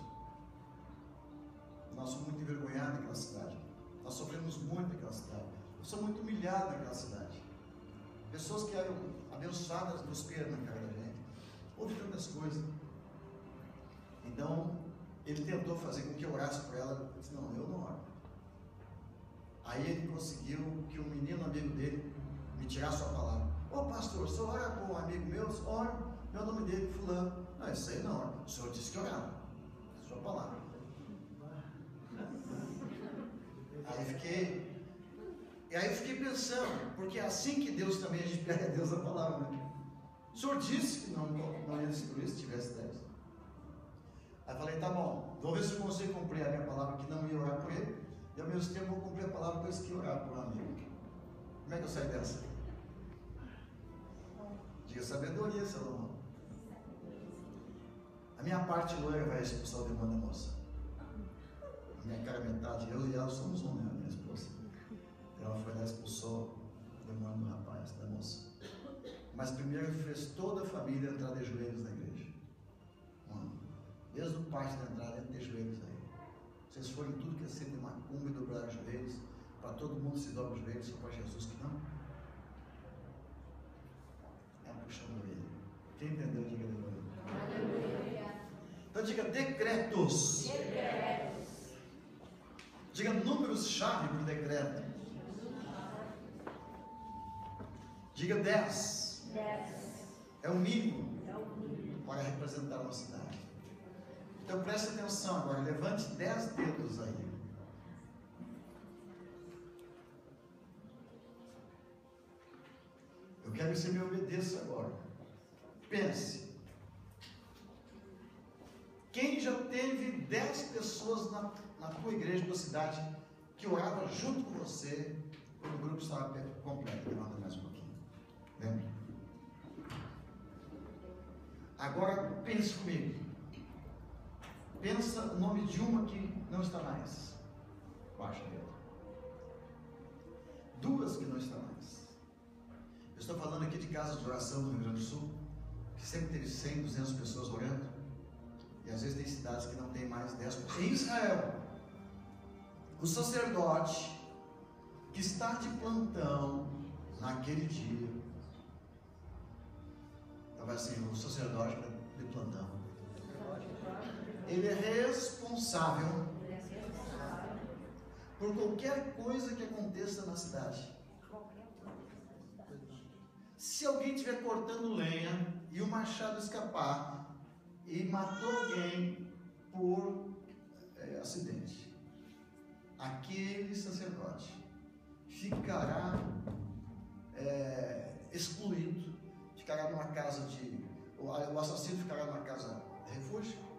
Nós somos muito envergonhados naquela cidade. Nós sofremos muito naquela cidade. Eu sou muito humilhado naquela cidade. Pessoas que eram abençoadas nos pés na cara da gente. Houve tantas coisas. Então, ele tentou fazer com que eu orasse por ela. Eu disse, não, eu não oro. Aí ele conseguiu que um menino amigo dele me tirasse a palavra. Ô pastor, o senhor ora com um amigo meu? Oro. Meu nome dele, fulano. Não, isso aí não ora. O senhor disse que orava. Sua palavra. Aí fiquei... E aí eu fiquei pensando, porque é assim que Deus também, a gente pega a Deus a palavra, né? O senhor disse que não, não ia destruir se tivesse dez. Aí eu falei, tá bom, vou ver se eu consigo cumprir a minha palavra que não ia orar por ele, e ao mesmo tempo vou cumprir a palavra que eu esqueci orar por um amigo. Como é que eu saio dessa? Diga sabedoria, Salomão. A minha parte loira vai expulsar o demônio da moça. A minha cara metade, eu e ela somos um, né? Minha esposa. Ela foi lá e expulsou o demônio do rapaz, da moça. Mas primeiro fez toda a família entrar de joelhos na igreja. Mano, desde o pai da entrada, entra de joelhos aí. Vocês foram em tudo que é ser de macumba e dobrar os joelhos, para todo mundo se dobra os joelhos, só para Jesus que não. É puxando ele. Quem entendeu, diga aleluia. Então diga decretos. Decretos. Diga números-chave para o decreto. Diga dez. dez. É o mínimo para representar uma cidade. Então preste atenção agora, levante dez dedos aí. Eu quero que você me obedeça agora. Pense. Quem já teve dez pessoas na, na tua igreja, na tua cidade, que orava junto com você, quando o grupo estava completo? Levanta mais um pouquinho. Lembra? Agora pense comigo. Pensa o nome de uma que não está mais. Baixa dela. Duas que não estão mais. Eu estou falando aqui de casas de oração no Rio Grande do Sul, que sempre teve cem, duzentas pessoas orando. E às vezes tem cidades que não tem mais dez pessoas. Em Israel, o sacerdote que está de plantão naquele dia, estava assim, o sacerdote de plantão, ele é responsável por qualquer coisa que aconteça na cidade. Se alguém estiver cortando lenha e o machado escapar e matou alguém por é, acidente, aquele sacerdote ficará é, excluído, ficará numa casa de... o assassino ficará numa casa de refúgio.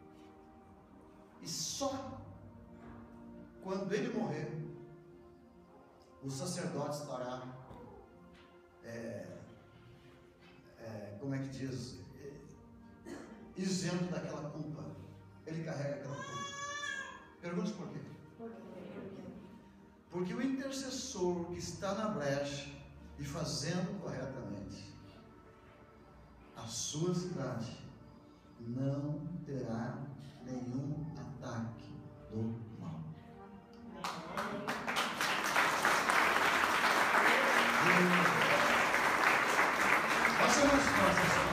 E só quando ele morrer, o sacerdote estará, é, é, como é que diz, é, isento daquela culpa. Ele carrega aquela culpa. Pergunte por quê? Porque o intercessor que está na brecha e fazendo corretamente, a sua cidade não terá nenhum ataque do mal. Passa mais fácil.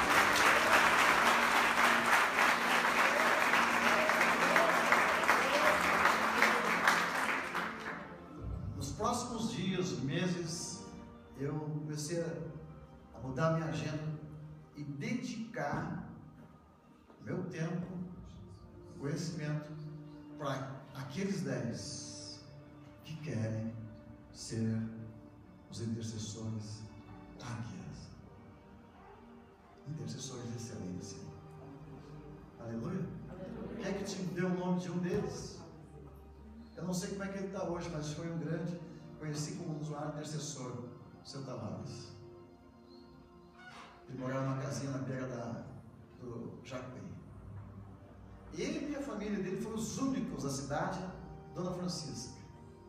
Nos próximos dias, meses, eu comecei a mudar minha agenda e dedicar meu tempo, conhecimento para aqueles dez que querem ser os intercessores águias, intercessores de excelência. Aleluia. Quem é que te deu o nome de um deles? Eu não sei como é que ele está hoje, mas foi um grande, conheci como um usuário intercessor, seu Tavares. Ele morava numa casinha na beira da, do Jacuí. Ele e a família dele foram os únicos da cidade, Dona Francisca.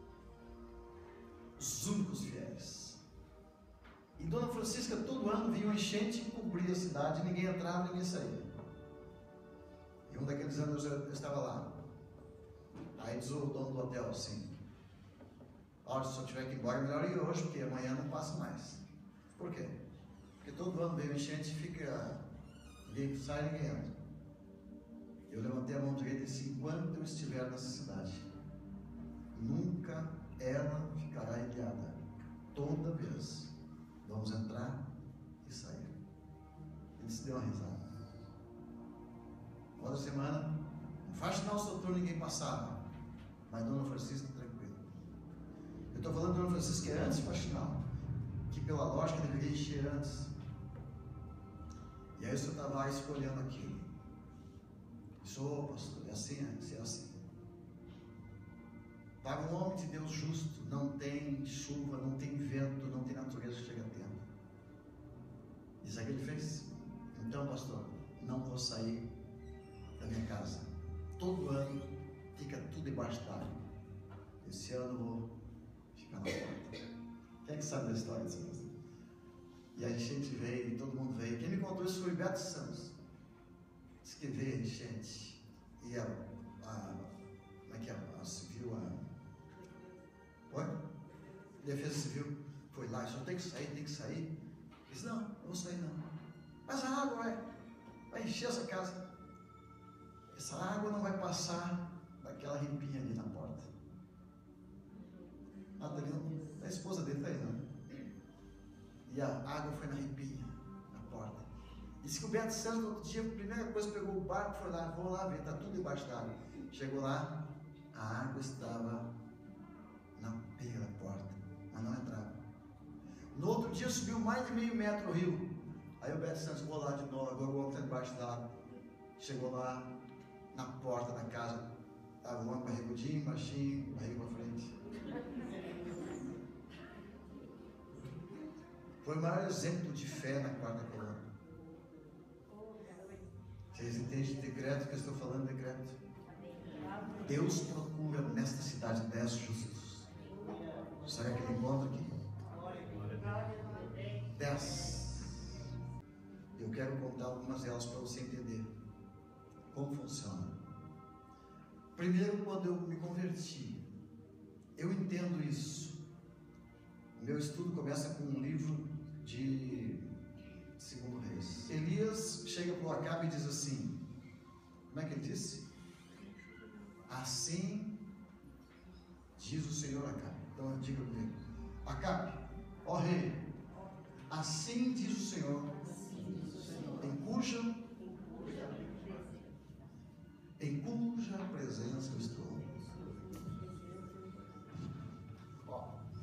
Os únicos fiéis. E Dona Francisca todo ano vinha uma enchente e cobria a cidade, ninguém entrava, ninguém saía. E um daqueles anos eu estava lá. Aí diz o dono do hotel assim: olha, se eu tiver que ir embora, melhor ir hoje, porque amanhã não passa mais. Por quê? Porque todo ano vem uma enchente e fica, ninguém sai, ninguém entra. Eu levantei a mão direita e disse: enquanto eu estiver nessa cidade, nunca ela ficará ilhada. Toda vez vamos entrar e sair. Ele se deu uma risada. Outra semana, no faxinal do seu turno ninguém passava, mas Dona Francisca tranquilo. Eu estou falando de Dona Francisca que é antes do faxinal, que pela lógica deveria encher antes. E aí o senhor estava lá escolhendo aquilo. Sou, pastor, é assim, é assim, é assim. Para um homem de Deus justo, não tem chuva, não tem vento, não tem natureza que chega a tempo. Isso é que ele fez. Então, pastor, não vou sair da minha casa. Todo ano fica tudo debaixo d'água. Esse ano eu vou ficar na porta. Quem é que sabe da história dessa coisa? E a enchente veio, e todo mundo veio. Quem me contou isso foi o Beto Santos. Diz que veio a enchente. E a, a como é que é? A civil, a... Oi? Defesa Civil foi lá, só tem que sair, tem que sair. Disse: não, não vou sair não. Mas a água vai, vai encher essa casa. Essa água não vai passar daquela ripinha ali na porta. Ah, tá ali, a esposa dele está aí, não? E a água foi na ripinha, na porta. Disse que o Beto Santos, no outro dia, a primeira coisa, pegou o barco, foi lá, vou lá ver, está tudo debaixo d'água. Chegou lá, a água estava na beira da porta, mas não entrava. No outro dia subiu mais de meio metro o rio. Aí o Beto Santos vou lá de novo, agora o homem está debaixo d'água. Chegou lá, na porta da casa, estava o homem barrigudinho, baixinho, barriga para frente. Foi o maior exemplo de fé na quarta coluna. Vocês entendem de decreto que eu estou falando, decreto? Deus procura nesta cidade dez justos. Será que ele encontra aqui? Dez. Eu quero contar algumas delas para você entender como funciona. Primeiro, quando eu me converti, eu entendo isso. O meu estudo começa com um livro de Segundo Reis. Elias chega para o Acabe e diz assim, como é que ele disse? Assim diz o Senhor Acabe. Então diga comigo, Acabe, ó rei, assim diz o Senhor, em cuja em cuja presença eu estou. Ó,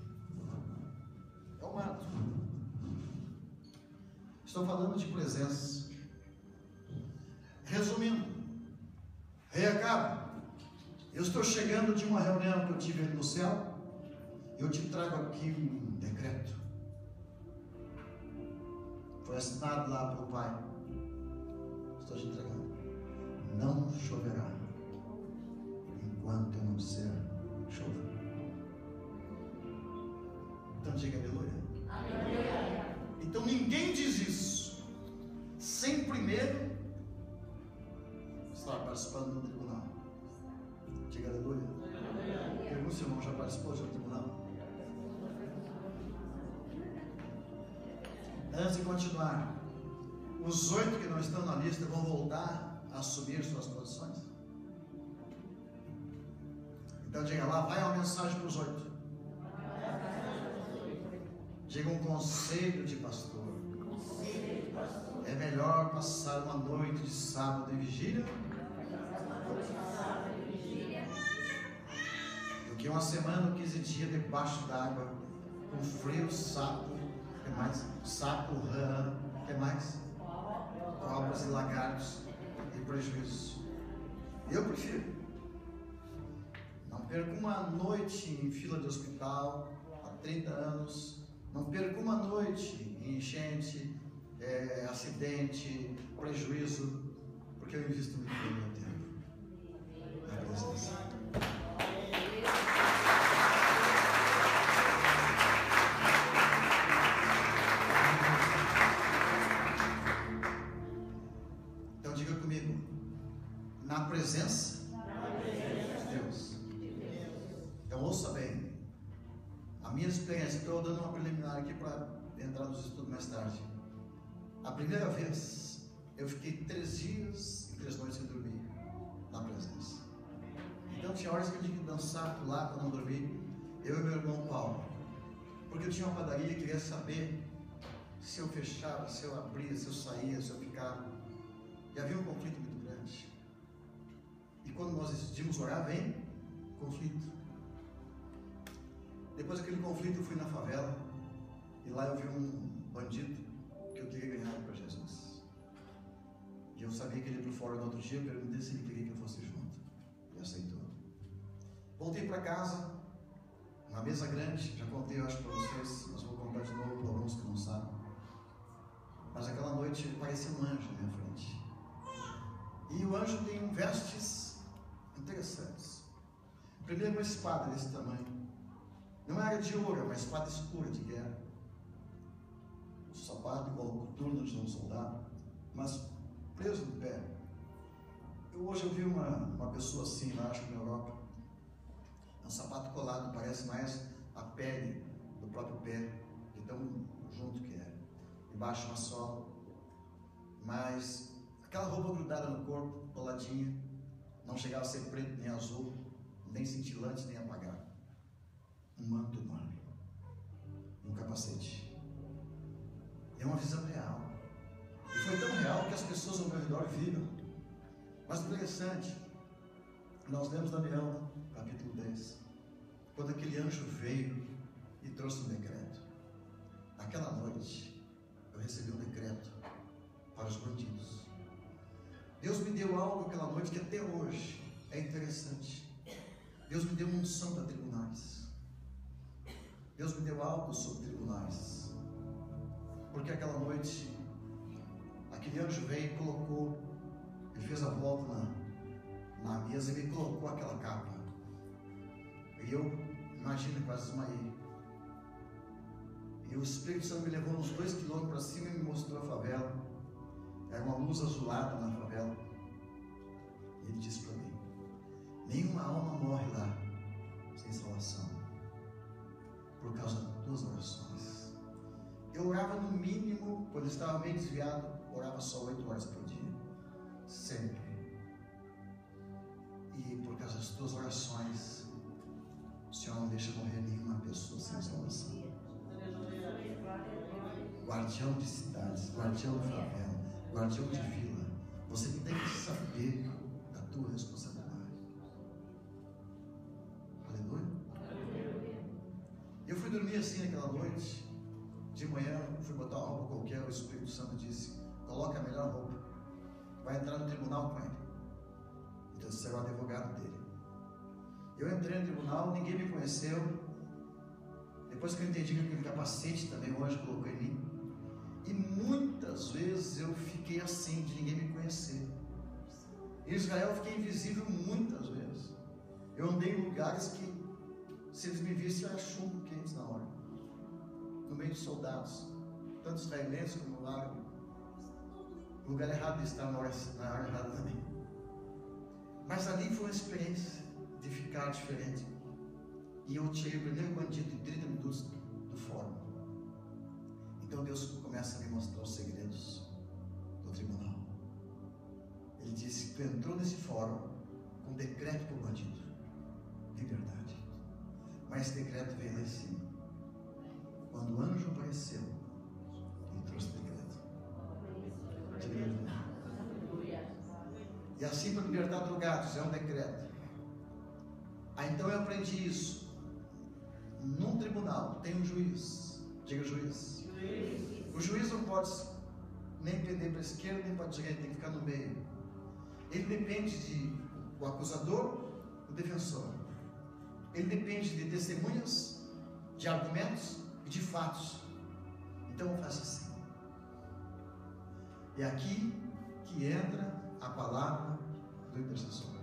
é o mato. Estou falando de presença. Resumindo, rei Acabe, eu estou chegando de uma reunião que eu tive no céu. Eu te trago aqui um decreto. Foi assinado lá pelo Pai. Estou te entregando. Não choverá enquanto eu não disser chova. Então diga aleluia. Aleluia. Então ninguém diz isso sem primeiro estar participando do tribunal. Diga aleluia. Aleluia. Pergunta se o irmão já participou de um tribunal. Antes de continuar, os oito que não estão na lista vão voltar a assumir suas posições. Então diga lá, vai uma mensagem para os oito. Diga um conselho de pastor. É melhor passar uma noite de sábado e vigília do que uma semana ou quinze dias debaixo d'água, com frio, sapo, que mais? Sapo, rã, que mais? Cobras e lagartos e prejuízo. Eu prefiro. Não perco uma noite em fila de hospital há trinta anos. Não perco uma noite em enchente, é, acidente, prejuízo, porque eu invisto muito bem meu tempo na presença. Então diga comigo, na presença de Deus. Então ouça bem. A minha experiência, estou dando uma preliminar aqui para entrar nos estudos mais tarde. A primeira vez, eu fiquei três dias e três noites sem dormir na presença. Então tinha horas que eu tinha que dançar, pular para não dormir, eu e meu irmão Paulo. Porque eu tinha uma padaria e queria saber se eu fechava, se eu abria, se eu saía, se eu ficava. E havia um conflito muito grande. E quando nós decidimos orar, vem conflito. Depois daquele conflito eu fui na favela e lá eu vi um bandido que eu queria ganhar para Jesus. E eu sabia que ele ia para fora no outro dia, eu perguntei se ele queria que eu fosse junto. Ele aceitou. Voltei para casa, uma mesa grande, já contei eu acho para vocês, mas vou contar de novo para alguns que não sabem. Mas aquela noite parecia um anjo na minha frente. E o anjo tem vestes interessantes. Primeiro uma espada desse tamanho. Não era de ouro, era uma espada escura de guerra. O sapato igual o coturno de um soldado, mas preso no pé. Eu, hoje eu vi uma, uma pessoa assim, lá, acho que na Europa. É um sapato colado, parece mais a pele do próprio pé, de tão junto que é. Embaixo uma sola. Mas aquela roupa grudada no corpo, coladinha, não chegava a ser preto nem azul, nem cintilante, nem apagado. Um manto enorme, um capacete. É uma visão real. E foi tão real que as pessoas ao meu redor viram. Mas interessante, nós lemos Daniel, capítulo dez, quando aquele anjo veio e trouxe um decreto. Naquela noite, eu recebi um decreto para os bandidos. Deus me deu algo aquela noite que até hoje é interessante. Deus me deu uma unção para tribunais. Deus me deu algo sobre tribunais. Porque aquela noite, aquele anjo veio e colocou, ele fez a volta na, na mesa e me colocou aquela capa. E eu, imagina, quase desmaiei. E o Espírito Santo me levou uns dois quilômetros para cima e me mostrou a favela. Era uma luz azulada na favela. E ele disse para mim: nenhuma alma morre lá sem salvação, por causa das tuas orações. Eu orava no mínimo, quando eu estava meio desviado, orava só oito horas por dia, sempre. E por causa das tuas orações, o Senhor não deixa morrer nenhuma pessoa sem salvação. Guardião de cidades, guardião de favela, guardião de vila, você tem que saber da tua responsabilidade. Aleluia. Eu fui dormir assim naquela noite. De manhã fui botar uma roupa qualquer. O Espírito Santo disse: coloca a melhor roupa, vai entrar no tribunal com ele. Então você era o advogado dele. Eu entrei no tribunal, ninguém me conheceu. Depois que eu entendi que aquele capacete também o anjo colocou em mim. E muitas vezes eu fiquei assim, de ninguém me conhecer. Em Israel eu fiquei invisível muitas vezes. Eu andei em lugares que, se eles me vissem, era chumbo quente na hora. No meio de soldados, tanto israelenses como lá. O lugar errado de estar na hora, na hora errada também. Mas ali foi uma experiência de ficar diferente. E eu tirei o primeiro bandido em trinta minutos do fórum. Então Deus começa a me mostrar os segredos do tribunal. Ele disse: tu entrou nesse fórum com um decreto para o bandido, liberdade. Mas esse decreto veio lá em cima. Quando o anjo apareceu, ele trouxe o decreto de liberdade. E assim para libertar drogados, é um decreto. Aí então eu aprendi isso. Num tribunal tem um juiz. Diga juiz. O juiz não pode nem pender para a esquerda nem para a direita, tem que ficar no meio. Ele depende de o acusador, o defensor. Ele depende de testemunhas, de argumentos e de fatos. Então eu faço assim. É aqui que entra a palavra do intercessor.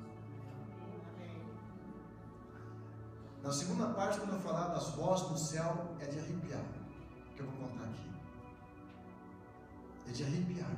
Na segunda parte, quando eu falar das vozes do céu, é de arrepiar, que eu vou contar aqui. É de arrepiar.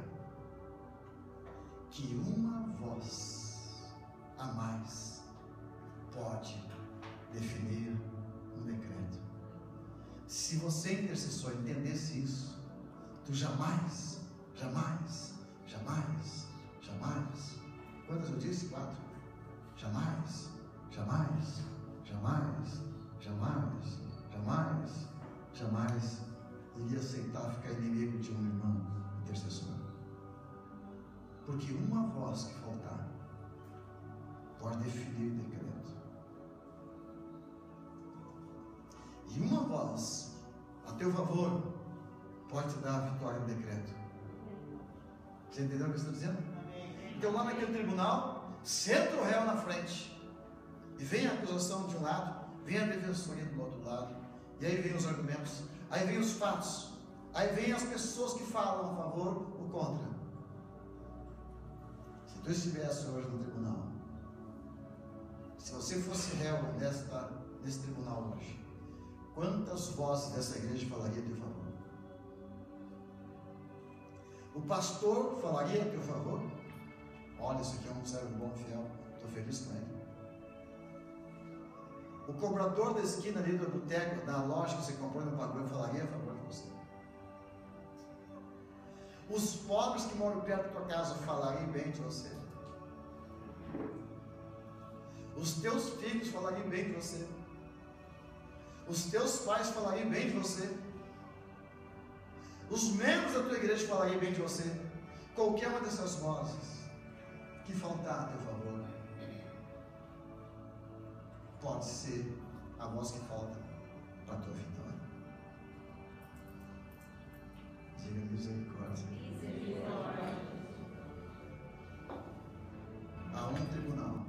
Que uma voz a mais pode definir um decreto. Se você, intercessor, entendesse isso, tu jamais, jamais, jamais, jamais, quantas eu disse? Quatro. Jamais, jamais, jamais, jamais, jamais, jamais iria aceitar ficar inimigo de um irmão intercessor. Porque uma voz que faltar pode definir o decreto. E uma voz a teu favor pode te dar a vitória no decreto. Você entendeu o que eu estou dizendo? Então lá naquele tribunal, senta o réu na frente. E vem a acusação de um lado, vem a defensoria do outro lado, e aí vem os argumentos, aí vem os fatos, aí vem as pessoas que falam a favor ou contra. Se tu estivesse hoje no tribunal, se você fosse réu nesta, nesse tribunal hoje, quantas vozes dessa igreja falaria a teu favor? O pastor falaria a teu favor? Olha, esse aqui é um servo bom, fiel, estou feliz com ele. O cobrador da esquina ali do boteco, da loja que você comprou no pagou, falaria a favor de você. Os pobres que moram perto da tua casa falariam bem de você. Os teus filhos falariam bem de você. Os teus pais falariam bem de você. Os membros da tua igreja falarem bem de você. Qualquer uma dessas vozes que faltar a teu favor, pode ser a voz que falta para a tua vitória. Diga misericórdia. Misericórdia. Há um tribunal.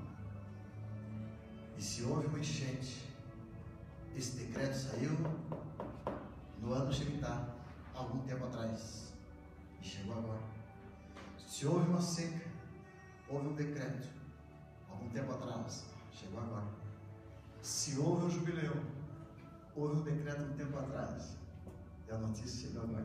E se houve uma enchente, esse decreto saiu no ano Shemitah, algum tempo atrás, e chegou agora. Se houve uma seca, houve um decreto, algum tempo atrás, chegou agora. Se houve um jubileu, houve um decreto um tempo atrás, e a notícia chegou agora.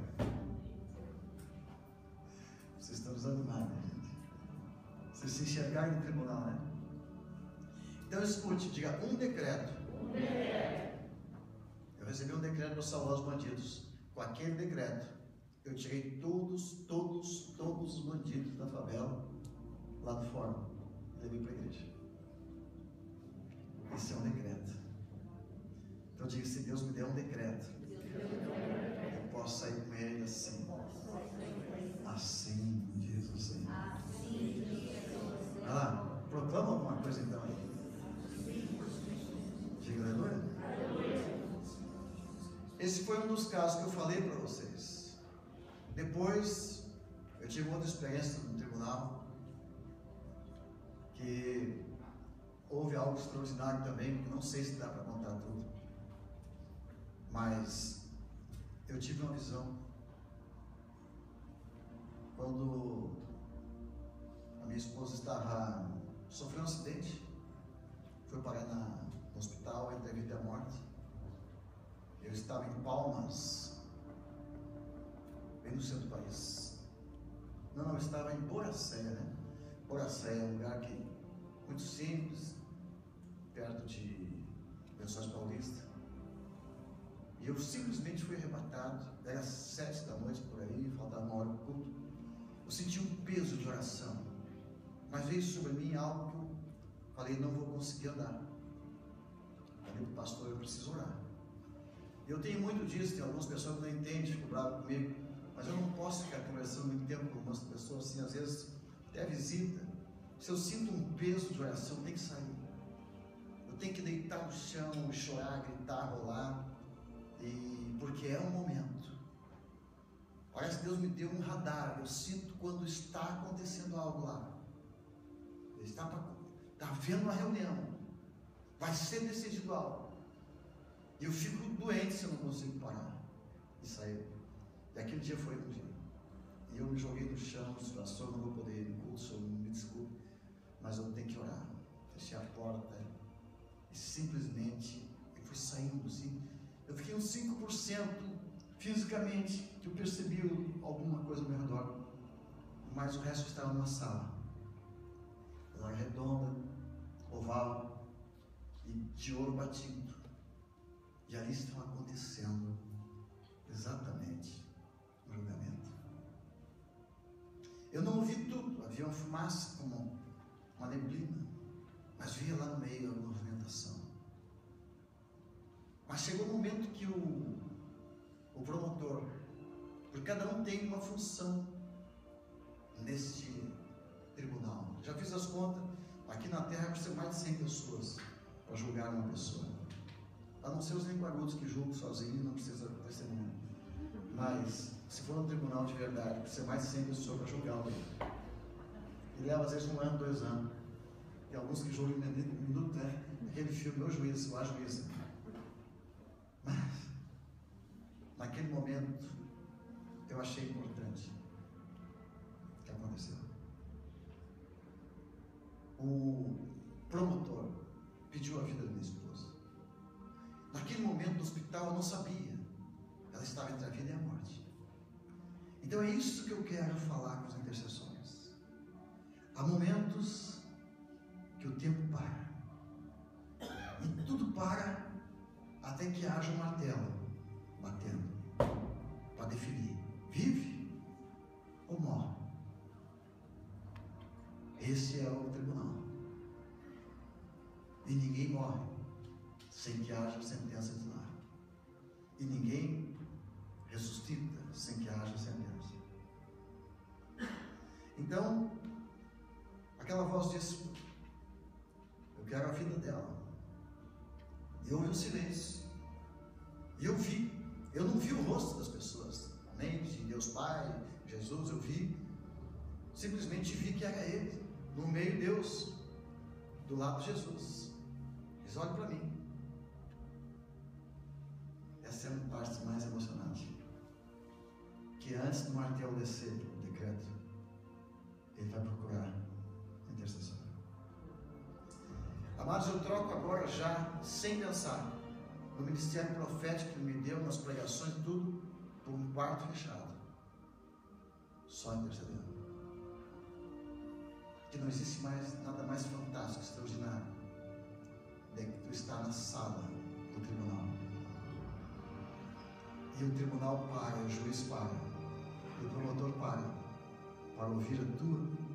Vocês estão usando nada, gente. Vocês se enxergaram no tribunal, né? Então escute, diga um decreto. Um decreto. Eu recebi um decreto para salvar os bandidos. Com aquele decreto, eu tirei todos, todos, todos os bandidos da favela lá do fórum e levei para a igreja. Esse é um decreto. Então diga, se Deus me der um decreto, eu posso sair com ele assim. Assim diz o Senhor. Vai lá, proclama alguma coisa então aí. Diga aleluia. Esse foi um dos casos que eu falei para vocês. Depois, eu tive outra experiência no tribunal, que houve algo extraordinário também, que não sei se dá para contar tudo, mas eu tive uma visão quando a minha esposa estava sofrendo um acidente, foi parar na, no hospital entre a vida e a morte. Eu estava em Palmas, bem no centro do país. Não, não, eu estava em Boracéia, né? Boracéia é um lugar que, muito simples, perto de Lençóis Paulista. E eu simplesmente fui arrebatado, era sete da noite por aí, faltava uma hora para o culto. Eu senti um peso de oração, mas veio sobre mim algo que eu falei, não vou conseguir andar. Falei para o pastor, eu preciso orar. Eu tenho muito disso, tem algumas pessoas que não entendem, ficam bravas comigo, mas eu não posso ficar conversando muito tempo com algumas pessoas assim, às vezes até visita. Se eu sinto um peso de oração, tem que sair. Eu tenho que deitar no chão, chorar, gritar, rolar, e porque é um momento. Parece que Deus me deu um radar, eu sinto quando está acontecendo algo lá. Está, está havendo uma reunião, vai ser decidido algo. E eu fico doente se eu não consigo parar e sair. E aquele dia foi um dia. E eu me joguei no chão, pastor, não vou poder ir no culto, senhor, me desculpe, mas eu tenho que orar. Fechei a porta e simplesmente eu fui saindo assim. Eu fiquei uns cinco por cento fisicamente, que eu percebi alguma coisa ao meu redor, mas o resto estava numa sala. Ela era redonda, oval e de ouro batido. E ali estava acontecendo exatamente o julgamento. Eu não ouvi tudo, havia uma fumaça como uma neblina, mas via lá no meio a movimentação. Mas chegou o momento que o, o promotor, porque cada um tem uma função neste tribunal. Já fiz as contas, aqui na terra precisa mais de cem pessoas para julgar uma pessoa. A não ser os linguarudos que julgam sozinhos, não precisa testemunha. Mas, se for um tribunal de verdade, precisa mais de cem pessoas para julgar alguém. E leva às vezes um ano, dois anos. Tem alguns que julgam em um minuto, né? Aquele filme, o juiz, o juiz. Mas, naquele momento, eu achei importante o que aconteceu. O promotor pediu a vida da minha esposa. Naquele momento no hospital eu não sabia, ela estava entre a vida e a morte. Então é isso que eu quero falar com as intercessões. Há momentos que o tempo para, e tudo para até que haja um martelo batendo para definir: vive ou morre. Esse é o tribunal, e ninguém morre sem que haja sentença de lá. E ninguém ressuscita sem que haja sentença. Então, aquela voz disse: eu quero a vida dela. E eu ouvi um silêncio. E eu vi. Eu não vi o rosto das pessoas, nem de Deus Pai, Jesus, eu vi. Simplesmente vi que era Ele, no meio de Deus, do lado de Jesus. Diz: olhe para mim. Essa é a parte mais emocionante. Que antes do martelo descer o decreto, Ele vai procurar intercessor. Amados, eu troco agora já, sem pensar, no ministério profético que Ele me deu, nas pregações, tudo, por um quarto fechado, só intercedendo. Que não existe mais nada mais fantástico, extraordinário, do que tu estar na sala do tribunal. E o tribunal para, o juiz para, e o promotor para, para ouvir a tua.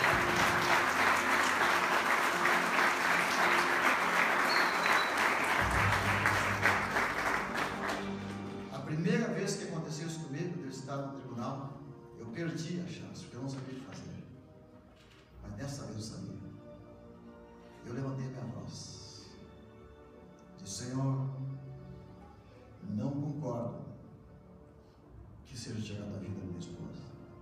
A primeira vez que aconteceu isso comigo, de eu estar no tribunal, eu perdi a chance, porque eu não sabia o que fazer. Mas dessa vez eu sabia. Eu levantei minha voz. Disse: Senhor, não concordo que seja tirada a vida da minha esposa.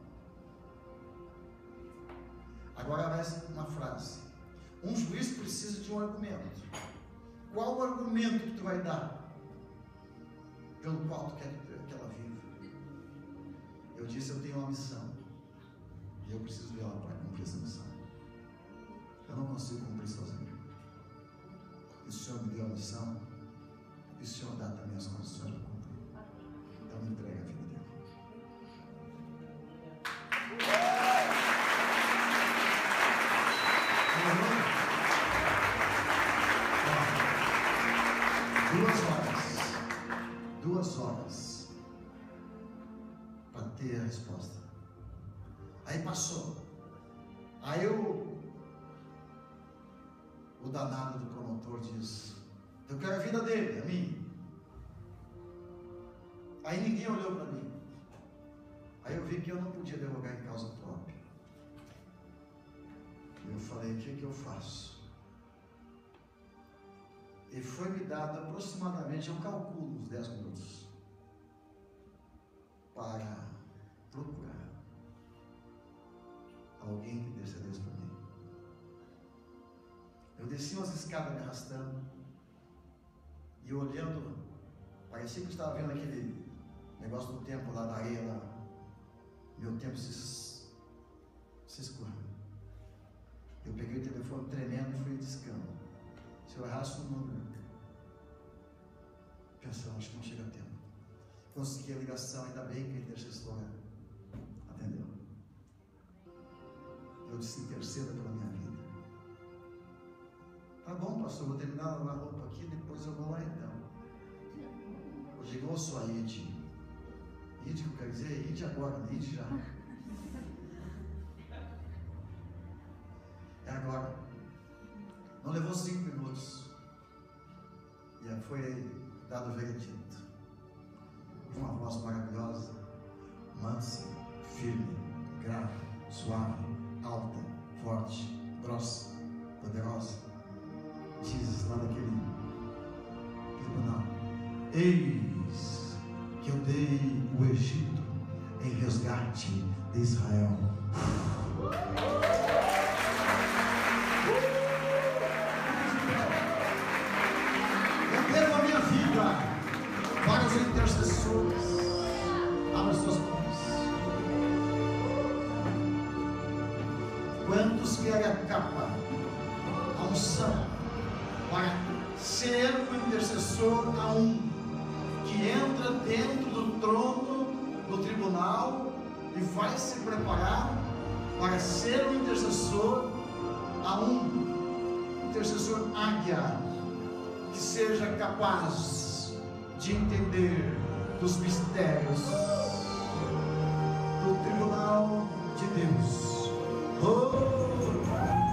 Agora mais uma frase. Um juiz precisa de um argumento. Qual o argumento que tu vai dar pelo qual tu quer que ela viva? Eu disse: eu tenho uma missão e eu preciso dela para cumprir essa missão. Eu não consigo cumprir sozinho. E o Senhor me deu a missão, e o Senhor dá também as condições para cumprir. Então me entrega a vida dele. Duas horas, duas horas para ter a resposta. Aí passou. Aí o, o danado do promotor diz: eu quero a vida dele, a mim. Aí ninguém olhou para mim. Aí eu vi que eu não podia derrogar em causa própria. E eu falei: o que é que eu faço? E foi me dado aproximadamente, eu calculo uns dez minutos, para procurar alguém que intercedesse por mim. Eu desci umas escadas me arrastando, e olhando, parecia que eu estava vendo aquele negócio do tempo lá, da areia lá. Meu tempo se, se escorreu. Eu peguei o telefone tremendo e fui discando. Se eu errasse o número, pensando: acho que não chega a tempo. Consegui a ligação, ainda bem que a intercessora atendeu. Eu disse: interceda pela minha vida. Tá bom, pastor, vou terminar a lavar roupa aqui, depois eu vou lá então. Eu digo: ô, sua Ide. Ide, que eu quero dizer, Ide agora, Ide já. É agora. Não levou cinco minutos. E foi dado o veredito. Uma voz maravilhosa, mansa, firme, grave, suave, alta, forte, grossa, poderosa. Diz lá daquele tribunal: eis que eu dei o Egito em resgate de Israel. Para os intercessores, abra suas mãos. Quantos querem a capa, a unção, para ser o intercessor a um que entra dentro do trono do tribunal e vai se preparar para ser o intercessor a um intercessor águia que seja capaz de entender dos mistérios do tribunal de Deus. Oh!